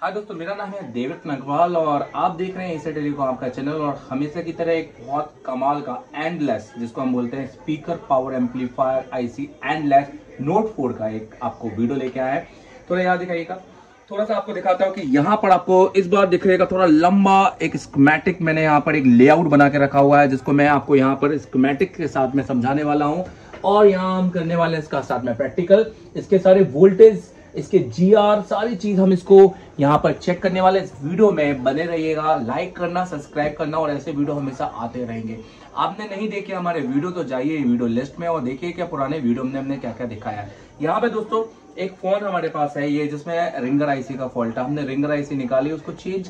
हाँ दोस्तों, मेरा नाम है डेविड नगवाल और आप देख रहे हैं एसर टेलीकॉम का चैनल। और हमेशा की तरह एक बहुत कमाल का एंडलेस, जिसको हम बोलते हैं speaker power amplifier IC endless note 4 का एक आपको वीडियो लेके आया है। थोड़ा यहाँ दिखाइएगा, थोड़ा सा आपको दिखाता हूँ कि यहाँ पर आपको इस बार दिखेगा थोड़ा लंबा एक स्कीमेटिक मैंने यहाँ पर एक लेआउट बना के रखा हुआ है, जिसको मैं आपको यहाँ पर स्कीमेटिक के साथ में समझाने वाला हूँ। और यहाँ हम करने वाले हैं इसका साथ में प्रैक्टिकल, इसके सारे वोल्टेज, इसके जीआर, सारी चीज हम इसको यहाँ पर चेक करने वाले। इस वीडियो में बने रहिएगा, लाइक करना, सब्सक्राइब करना, और ऐसे वीडियो हमेशा आते रहेंगे। आपने नहीं देखे हमारे वीडियो तो जाइए वीडियो लिस्ट में और देखिए क्या पुराने वीडियो में हमने क्या क्या दिखाया है। यहाँ पे दोस्तों एक फोन हमारे पास है, ये जिसमें रिंगर आईसी का फॉल्ट है। हमने रिंगर आईसी निकाली, उसको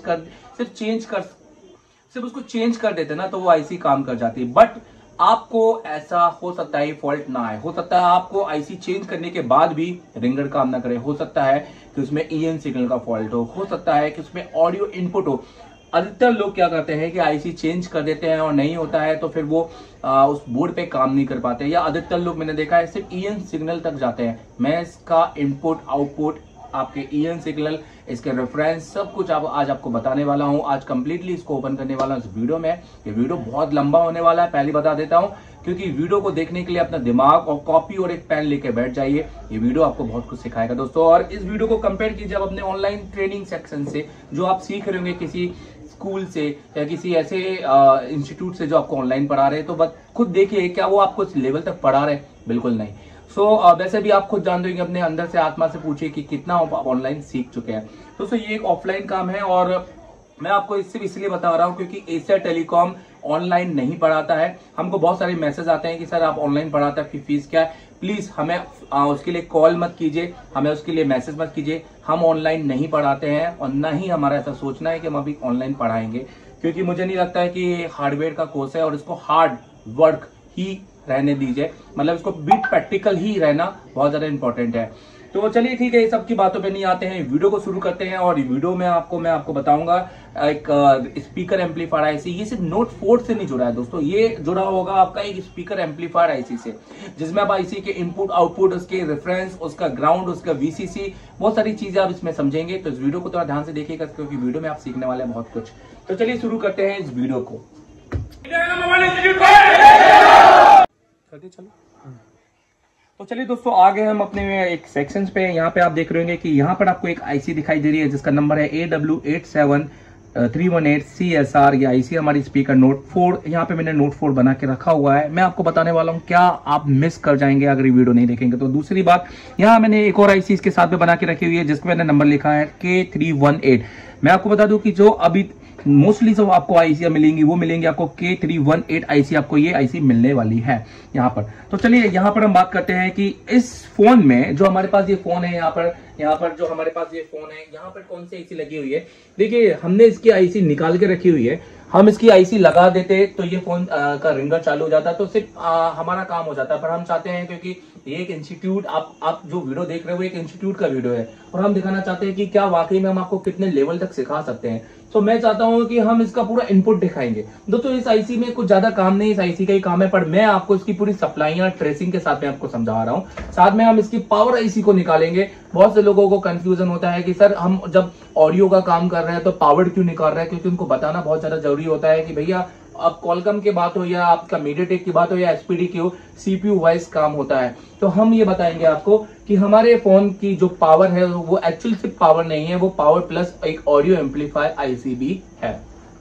सिर्फ उसको चेंज कर देते ना तो वो आईसी काम कर जाती है। बट आपको ऐसा हो सकता है फॉल्ट ना आए, हो सकता है आपको आईसी चेंज करने के बाद भी रिंगर काम ना करे, हो सकता है कि उसमें ईएन सिग्नल का फॉल्ट हो सकता है कि उसमें ऑडियो इनपुट हो। अधिकतर लोग क्या करते हैं कि आईसी चेंज कर देते हैं और नहीं होता है तो फिर वो उस बोर्ड पे काम नहीं कर पाते, या अधिकतर लोग मैंने देखा है सिर्फ ईएन सिग्नल तक जाते हैं। मैं इसका इनपुट आउटपुट, आपके ईएन सिग्नल, इसके रेफरेंस, सब कुछ आज आपको बताने वाला हूं। आज कंप्लीटली इसको ओपन करने वाला हूं इस वीडियो में। ये वीडियो बहुत लंबा होने वाला है, पहले बता देता हूं, क्योंकि वीडियो को देखने के लिए अपना दिमाग और कॉपी और एक पेन लेके बैठ जाइए। ये वीडियो आपको बहुत कुछ सिखाएगा दोस्तों। और इस वीडियो को कंपेयर कीजिए आप अपने ऑनलाइन ट्रेनिंग सेक्शन से, जो आप सीख रहे होंगे किसी स्कूल से या किसी ऐसे इंस्टीट्यूट से जो आपको ऑनलाइन पढ़ा रहे हैं। तो बस खुद देखिए क्या वो आपको इस लेवल तक पढ़ा रहे हैं, बिल्कुल नहीं। वैसे भी आप खुद जानते होंगे, अपने अंदर से आत्मा से पूछिए कि कितना आप ऑनलाइन सीख चुके हैं। दोस्तों ये एक ऑफलाइन काम है और मैं आपको इसलिए बता रहा हूं क्योंकि एसर टेलीकॉम ऑनलाइन नहीं पढ़ाता है। हमको बहुत सारे मैसेज आते हैं कि सर आप ऑनलाइन पढ़ाते हैं, आपकी फीस क्या है। प्लीज हमें उसके लिए कॉल मत कीजिए, हमें उसके लिए मैसेज मत कीजिए। हम ऑनलाइन नहीं पढ़ाते हैं और ना ही हमारा ऐसा सोचना है कि हम अभी ऑनलाइन पढ़ाएंगे, क्योंकि मुझे नहीं लगता है कि ये हार्डवेयर का कोर्स है और इसको हार्ड वर्क ही रहने दीजिए, मतलब इसको बीट प्रैक्टिकल ही रहना बहुत ज्यादा इंपॉर्टेंट है। तो चलिए ठीक है, ये सब की बातों पे नहीं आते हैं, वीडियो को शुरू करते हैं। और वीडियो में मैं आपको बताऊंगा एक स्पीकर एम्पलीफायर आईसी। ये सिर्फ नोट 4 से नहीं जुड़ा है दोस्तों, ये जुड़ा होगा आपका एक स्पीकर एम्पलीफायर आईसी से, जिसमें आप आईसी के इनपुट आउटपुट, उसके रेफरेंस, उसका ग्राउंड, उसका वीसीसी, बहुत सारी चीजें आप इसमें समझेंगे। तो इस वीडियो को थोड़ा ध्यान से देखिएगा, क्योंकि वीडियो में आप सीखने वाले हैं बहुत कुछ। तो चलिए शुरू करते हैं इस वीडियो को। चलो तो चलिए दोस्तों, आ गए हम अपने एक सेक्शंस पे। यहाँ पे आप देख रहे होंगे कि यहाँ पर आपको एक आईसी दिखाई दे रही है जिसका नंबर है AW87318CSR। ये आईसी हमारी स्पीकर नोट 4, यहाँ पे मैंने नोट 4 बना के रखा हुआ है। मैं आपको बताने वाला हूँ, क्या आप मिस कर जाएंगे अगर ये वीडियो नहीं देखेंगे तो। दूसरी बात, यहाँ मैंने एक और आईसी इसके साथ में बना के रखी हुई है जिसको मैंने नंबर लिखा है K318। मैं आपको बता दूं कि जो अभी मोस्टली जो आपको आईसी मिलेंगी वो मिलेंगी आपको K318 आईसी, आपको ये आईसी मिलने वाली है यहाँ पर। तो चलिए यहाँ पर हम बात करते हैं कि इस फोन में जो हमारे पास ये फोन है, यहाँ पर जो हमारे पास ये फोन है, यहाँ पर कौन सी आईसी लगी हुई है। देखिए हमने इसकी आईसी निकाल के रखी हुई है। हम इसकी आईसी लगा देते तो ये फोन का रिंगर चालू हो जाता, तो सिर्फ हमारा काम हो जाता। पर हम चाहते हैं, क्योंकि ये एक इंस्टीट्यूट, आप जो वीडियो देख रहे हो वो एक इंस्टीट्यूट का वीडियो है और हम दिखाना चाहते हैं कि क्या वाकई में हम आपको कितने लेवल तक सिखा सकते हैं। तो मैं चाहता हूं कि हम इसका पूरा इनपुट दिखाएंगे। दोस्तों इस आईसी में कुछ ज्यादा काम नहीं, इस आईसी का ही काम है, पर मैं आपको इसकी पूरी सप्लाइयां ट्रेसिंग के साथ में आपको समझा रहा हूं। साथ में हम इसकी पावर आईसी को निकालेंगे। बहुत से लोगों को कंफ्यूजन होता है कि सर हम जब ऑडियो का काम कर रहे हैं तो पावर क्यों निकाल रहे हैं, क्योंकि उनको बताना बहुत ज्यादा जरूरी होता है कि भैया अब कॉलकम की बात हो या आपका मीडियाटेक की बात हो या एसपीडी की हो, सीपीयू वाइज काम होता है। तो हम ये बताएंगे आपको कि हमारे फोन की जो पावर है वो एक्चुअली सिर्फ पावर नहीं है, वो पावर प्लस एक ऑडियो एम्पलीफायर आईसी भी है।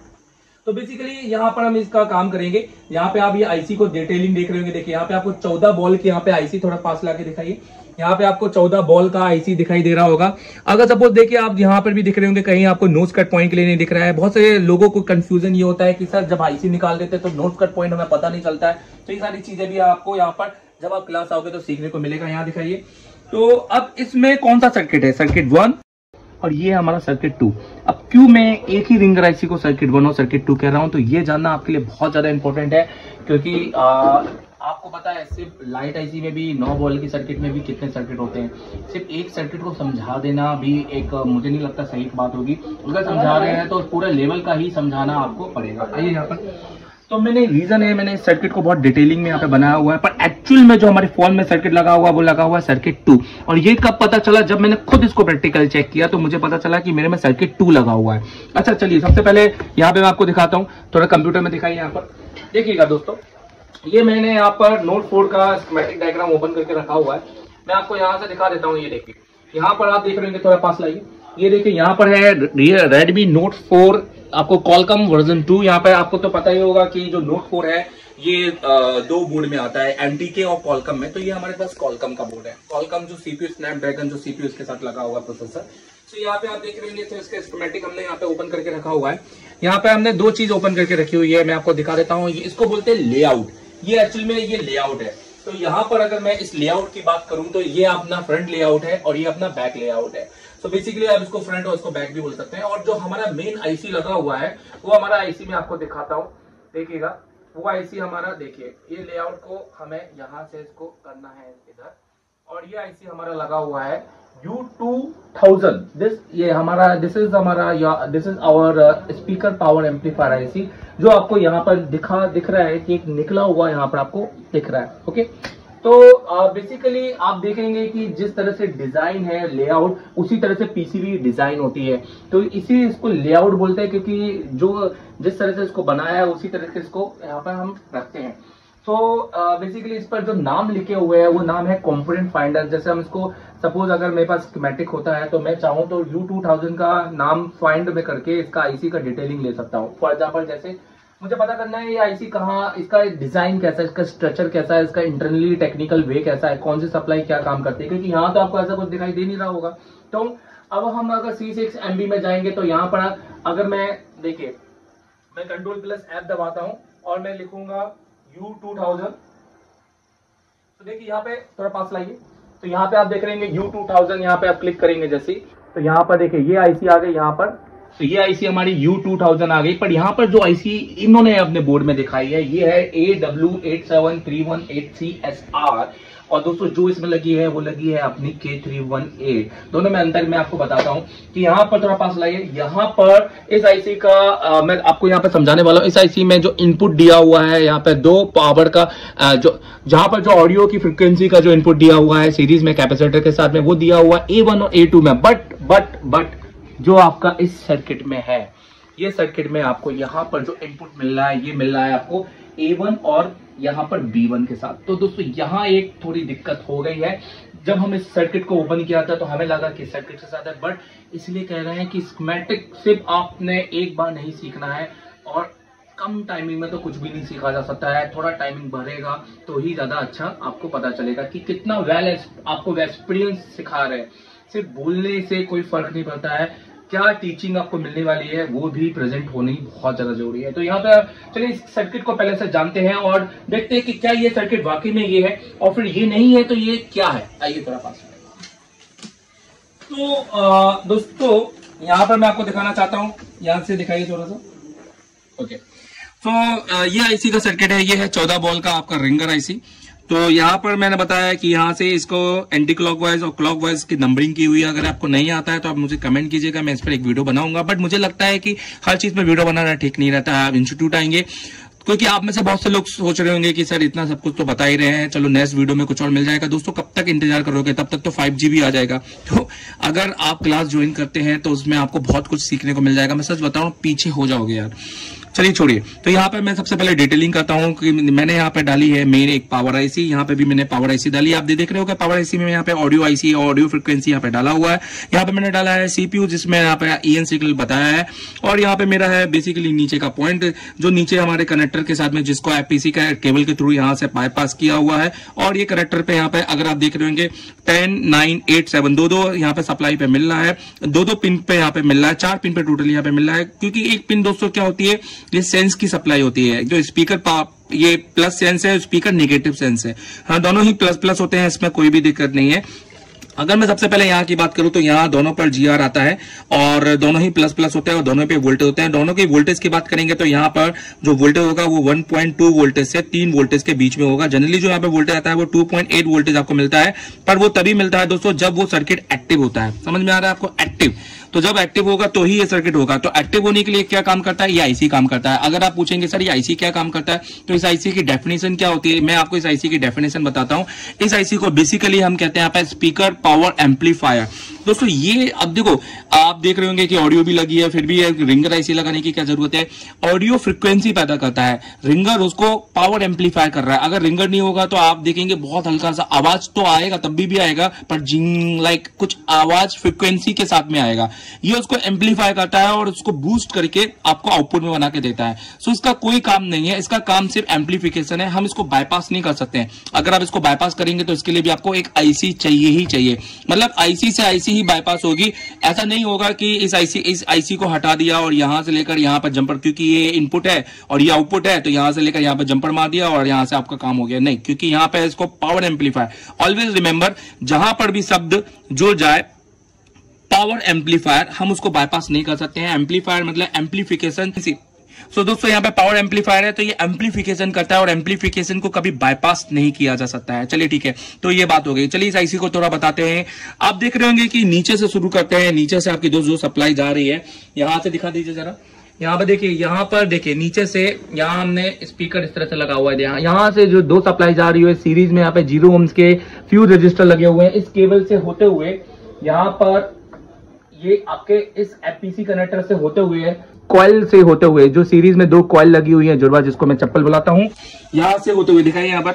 तो बेसिकली यहाँ पर हम इसका काम करेंगे। यहाँ पे आप ये आईसी को डिटेलिंग देख रहे होंगे। देखिए यहाँ पे आपको 14 बॉल की यहाँ पे आईसी, थोड़ा पास लाके दिखाइए। यहाँ पे आपको 14 बॉल का आईसी दिखाई दे रहा होगा। अगर सपोज देखिए आप यहाँ पर भी दिख रहे होंगे, कहीं आपको नोज कट पॉइंट के लिए नहीं दिख रहा है। बहुत सारे लोगों को कंफ्यूजन ये होता है कि सर जब आईसी निकाल देते हैं तो नोज कट पॉइंट हमें पता नहीं चलता है। तो ये सारी चीजें भी आपको यहाँ पर जब आप क्लास आओगे तो सीखने को मिलेगा। यहाँ दिखाइए। तो अब इसमें कौन सा सर्किट है, सर्किट 1 और ये हमारा सर्किट 2। अब क्यों मैं एक ही रिंगर आईसी को सर्किट 1 और सर्किट 2 कह रहा हूं, तो ये जानना आपके लिए बहुत ज्यादा इंपॉर्टेंट है, क्योंकि आपको पता है सिर्फ लाइट आईसी में भी 9 बॉल की सर्किट में भी कितने सर्किट होते हैं। सिर्फ एक सर्किट को समझा देना भी एक मुझे नहीं लगता सही बात होगी। अगर समझा रहे हैं तो पूरे लेवल का ही समझाना आपको पड़ेगा। आइए यहाँ पर। तो रीजन है, मैंने इस सर्किट को बहुत डिटेलिंग में यहाँ पे बनाया हुआ है, पर एक्चुअल में जो हमारे फोन में सर्किट लगा हुआ है वो लगा हुआ है सर्किट 2। और ये कब पता चला, जब मैंने खुद इसको प्रैक्टिकल चेक किया तो मुझे पता चला कि मेरे में सर्किट 2 लगा हुआ है। अच्छा चलिए, सबसे पहले यहाँ पे मैं आपको दिखाता हूँ, थोड़ा कंप्यूटर में दिखाइए। यहाँ पर देखिएगा दोस्तों, ये मैंने यहाँ पर नोट 4 का स्कीमेटिक डायग्राम ओपन करके रखा हुआ है। मैं आपको यहाँ से दिखा देता हूँ। ये देखिए, यहाँ पर आप देख रहे हैं, थोड़ा पास लाइए। ये देखिए, यहाँ पर है रेडमी नोट 4, आपको कॉलकॉम वर्जन 2। यहाँ पे आपको तो पता ही होगा कि जो नोट 4 है ये 2 बोर्ड में आता है, एमटीके और कॉलकॉम में। तो ये हमारे पास कॉलकॉम का बोर्ड है। कॉलकॉम जो सीपीयू, स्नैपड्रैगन जो सीपीयू इसके साथ लगा हुआ प्रोसेसर। तो यहाँ पे आप देख रहे हैं, तो इसका स्कीमेटिक हमने यहाँ पे ओपन करके रखा हुआ है। यहाँ पे हमने 2 चीज ओपन करके रखी हुई है, मैं आपको दिखा देता हूँ। इसको बोलते हैं लेआउट। ये एक्चुअल में ये लेआउट है। तो यहाँ पर अगर मैं इस लेआउट की बात करूं तो ये अपना फ्रंट लेआउट है और ये अपना बैक लेआउट है। तो बेसिकली आप इसको फ्रंट और इसको बैक भी बोल सकते हैं। और जो हमारा मेन आईसी लगा हुआ है वो हमारा आईसी में आपको दिखाता हूं, देखिएगा। वो आईसी हमारा, देखिए, ये लेआउट को हमें यहां से इसको करना है इधर, और ये आईसी हमारा लगा हुआ है U2000। This is our speaker power amplifier IC, जो आपको यहाँ पर दिख रहा है कि एक निकला हुआ यहाँ पर आपको दिख रहा है। ओके, तो बेसिकली आप देखेंगे कि जिस तरह से डिजाइन है लेआउट, उसी तरह से पीसीबी डिजाइन होती है। तो इसी इसको लेआउट बोलते हैं, क्योंकि जिस तरह से इसको बनाया है उसी तरह से इसको यहाँ पर हम रखते हैं। तो बेसिकली इस पर जो नाम लिखे हुए हैं वो नाम है कंपोनेंट फाइंडर। जैसे हम इसको, सपोज अगर मेरे पास स्कीमेटिक होता है तो मैं चाहूँ तो U2000 का नाम फाइंड में करके इसका आईसी का डिटेलिंग ले सकता हूँ। फॉर एग्जाम्पल, जैसे मुझे पता करना है ये आईसी कहाँ, इसका डिजाइन कैसा है, इसका स्ट्रक्चर कैसा है, इसका इंटरनली टेक्निकल वे कैसा है, कौन सी सप्लाई क्या काम करती है, क्योंकि यहाँ तो आपको ऐसा कुछ दिखाई दे नहीं रहा होगा। तो अब हम अगर C6 MB में जाएंगे तो यहाँ पर अगर मैं, देखिए, मैं Ctrl+F दबाता हूँ और मैं लिखूंगा U2000। तो देखिए यहाँ पे थोड़ा पास लाइए, तो यहाँ पे आप देख रहे हैं U2000, यहाँ पे आप क्लिक करेंगे जैसे, तो यहाँ पर देखिए ये आईसी आ गई यहाँ पर। तो ये आईसी हमारी U2000 आ गई। पर यहाँ पर जो आईसी इन्होंने अपने बोर्ड में दिखाई है ये है AW87318CSR। और दोस्तों जो इसमें लगी है वो लगी है अपनी K318। दोनों में अंतर मैं आपको बताता हूं कि यहाँ पर थोड़ा पास लाइए। यहाँ पर इस आईसी का मैं आपको यहाँ पे समझाने वाला हूँ। इस आईसी में जो इनपुट दिया हुआ है, यहाँ पे 2 पावर का जो जहां पर जो ऑडियो की फ्रिक्वेंसी का जो इनपुट दिया हुआ है सीरीज में कैपेसिटर के साथ में, वो दिया हुआ है A1 और A2 में। बट जो आपका इस सर्किट में है, ये सर्किट में आपको यहाँ पर जो इनपुट मिल रहा है ये मिल रहा है आपको A1 और यहाँ पर B1 के साथ। तो दोस्तों यहाँ एक थोड़ी दिक्कत हो गई है। जब हम इस सर्किट को ओपन किया था तो हमें लगा कि सर्किट के साथ है, बट इसलिए कह रहे हैं कि स्कीमेटिक सिर्फ आपने एक बार नहीं सीखना है, और कम टाइमिंग में तो कुछ भी नहीं सीखा जा सकता है। थोड़ा टाइमिंग बढ़ेगा तो ही ज्यादा अच्छा आपको पता चलेगा कि कितना वेल आपको एक्सपीरियंस सिखा रहे हैं। सिर्फ बोलने से कोई फर्क नहीं पड़ता है, क्या टीचिंग आपको मिलने वाली है वो भी प्रेजेंट होनी बहुत ज्यादा जरूरी है। तो यहाँ पे चलिए इस सर्किट को पहले से जानते हैं और देखते हैं कि क्या ये सर्किट वाकई में ये है, और फिर ये नहीं है तो ये क्या है। आइए थोड़ा पास। तो दोस्तों यहाँ पर मैं आपको दिखाना चाहता हूँ, यहाँ से दिखाइए थोड़ा सा। ओके, तो ये आईसी का सर्किट है। ये है 14 बॉल का आपका रिंगर आईसी। तो यहाँ पर मैंने बताया कि यहाँ से इसको एंटी क्लॉकवाइज और क्लॉकवाइज की नंबरिंग की हुई है। अगर आपको नहीं आता है तो आप मुझे कमेंट कीजिएगा, मैं इस पर एक वीडियो बनाऊंगा। बट मुझे लगता है कि हर चीज में वीडियो बनाना ठीक नहीं रहता है। आप इंस्टीट्यूट आएंगे, क्योंकि आप में से बहुत से लोग सोच रहे होंगे कि सर इतना सब कुछ तो बता ही रहे हैं, चलो नेक्स्ट वीडियो में कुछ और मिल जाएगा। दोस्तों कब तक इंतजार करोगे, तब तक तो 5G भी आ जाएगा। तो अगर आप क्लास ज्वाइन करते हैं तो उसमें आपको बहुत कुछ सीखने को मिल जाएगा। मैं सच बताऊं, पीछे हो जाओगे यार। चलिए छोड़िए। तो यहाँ पे मैं सबसे पहले डिटेलिंग करता हूँ कि मैंने यहाँ पे डाली है मेन एक पावर आईसी। यहाँ पे भी मैंने पावर आईसी डाली। आप देख रहे हो कि पावर आईसी में यहाँ पे ऑडियो आईसी और ऑडियो फ्रिक्वेंसी यहाँ पे डाला हुआ है। यहाँ पे मैंने डाला है सीपीयू, जिसमें यहाँ पे EN सिग्नल बताया है। और यहाँ पे मेरा है बेसिकली नीचे का पॉइंट, जो नीचे हमारे कनेक्टर के साथ में जिसको FPC का केबल के थ्रू यहाँ से बाईपास किया हुआ है। और ये कनेक्टर पे यहाँ पे अगर आप देख रहे होंगे 10, 9, 8, 7 दो यहाँ पे सप्लाई पे मिल रहा है। 2 पिन पे यहाँ पे मिल रहा है, 4 पिन पे टोटल यहाँ पे मिल रहा है। क्योंकि एक पिन दोस्तों क्या होती है, ये सेंस की सप्लाई होती है। जो स्पीकर ये प्लस सेंस है, स्पीकर नेगेटिव सेंस है। हाँ, दोनों ही प्लस प्लस होते हैं, इसमें कोई भी दिक्कत नहीं है। अगर मैं सबसे पहले यहाँ की बात करूं तो यहाँ दोनों पर GR आता है और दोनों ही प्लस प्लस होते हैं और दोनों पे वोल्टेज होते हैं। दोनों के वोल्टेज की बात करेंगे तो यहाँ पर जो वोल्टेज होगा वो 1.2 वोल्टेज से 3 वोल्टेज के बीच में होगा। जनरली जो यहाँ पे वोल्टेज आता है वो 2.8 वोल्टेज आपको मिलता है, पर वो तभी मिलता है दोस्तों जब वो सर्किट एक्टिव होता है। समझ में आ रहा है आपको? एक्टिव तो जब एक्टिव होगा तो ही ये सर्किट होगा। तो एक्टिव होने के लिए क्या काम करता है, ये आईसी काम करता है। अगर आप पूछेंगे सर ये आईसी क्या काम करता है, तो इस आईसी की डेफिनेशन क्या होती है, मैं आपको इस आईसी की डेफिनेशन बताता हूं। इस आईसी को बेसिकली हम कहते हैं यहाँ पे स्पीकर पावर एम्पलीफायर। दोस्तों ये अब देखो, आप देख रहे होंगे कि ऑडियो भी लगी है, फिर भी रिंगर आईसी लगाने की क्या जरूरत है। ऑडियो फ्रीक्वेंसी पैदा करता है, रिंगर उसको पावर एम्पलीफाई कर रहा है। अगर रिंगर नहीं होगा तो आप देखेंगे बहुत हल्का सा आवाज तो आएगा, तब भी आएगा, पर जिंग लाइक कुछ आवाज फ्रीक्वेंसी के साथ में आएगा। ये उसको एम्पलीफाई करता है और उसको बूस्ट करके आपको आउटपुट में बना के देता है। सो इसका कोई काम नहीं है, इसका काम सिर्फ एम्पलीफिकेशन है। हम इसको बाईपास नहीं कर सकते हैं। अगर आप इसको बाईपास करेंगे तो इसके लिए भी आपको एक आईसी चाहिए ही चाहिए, मतलब आईसी से आईसी ही बाईपास होगी। ऐसा नहीं होगा कि इस आईसी को हटा दिया और यहां से लेकर यहां पर जंपर, क्योंकि ये इनपुट है और ये आउटपुट है, तो यहां से लेकर यहां पर जंपर मार दिया और यहां से आपका काम हो गया। नहीं, क्योंकि यहां पे इसको पावर एम्पलीफायर। ऑलवेज रिमेंबर, जहां पर भी शब्द जुड़ जाए पावर एम्पलीफायर, हम उसको बाईपास नहीं कर सकते हैं। एम्पलीफायर मतलब एम्पलीफिकेशन। सो दोस्तों यहाँ पे पावर एम्पलीफायर है, तो ये एम्पलीफिकेशन करता है और एम्पलीफिकेशन को कभी बाईपास नहीं किया जा सकता है। चलिए ठीक है, तो ये बात हो गई। चलिए इस आईसी को थोड़ा बताते हैं। आप देख रहे होंगे कि नीचे से शुरू करते हैं। नीचे से आपकी जो सप्लाई जा रही है, यहां से दिखा दीजिए जरा। यहाँ पर देखिए, यहाँ पर देखिए नीचे से यहाँ हमने स्पीकर इस तरह से लगा हुआ है। यहाँ से जो दो सप्लाई जा रही है सीरीज में, यहाँ पे 0 ohms के फ्यूज रजिस्टर लगे हुए हैं। इस केबल से होते हुए यहाँ पर ये आपके इस एपीसी कनेक्टर से होते हुए, कॉइल से होते हुए, जो सीरीज में 2 कॉइल लगी हुई है जुड़वा, जिसको मैं चप्पल बुलाता हूं, यहां से होते हुए दिखाइए यहाँ पर।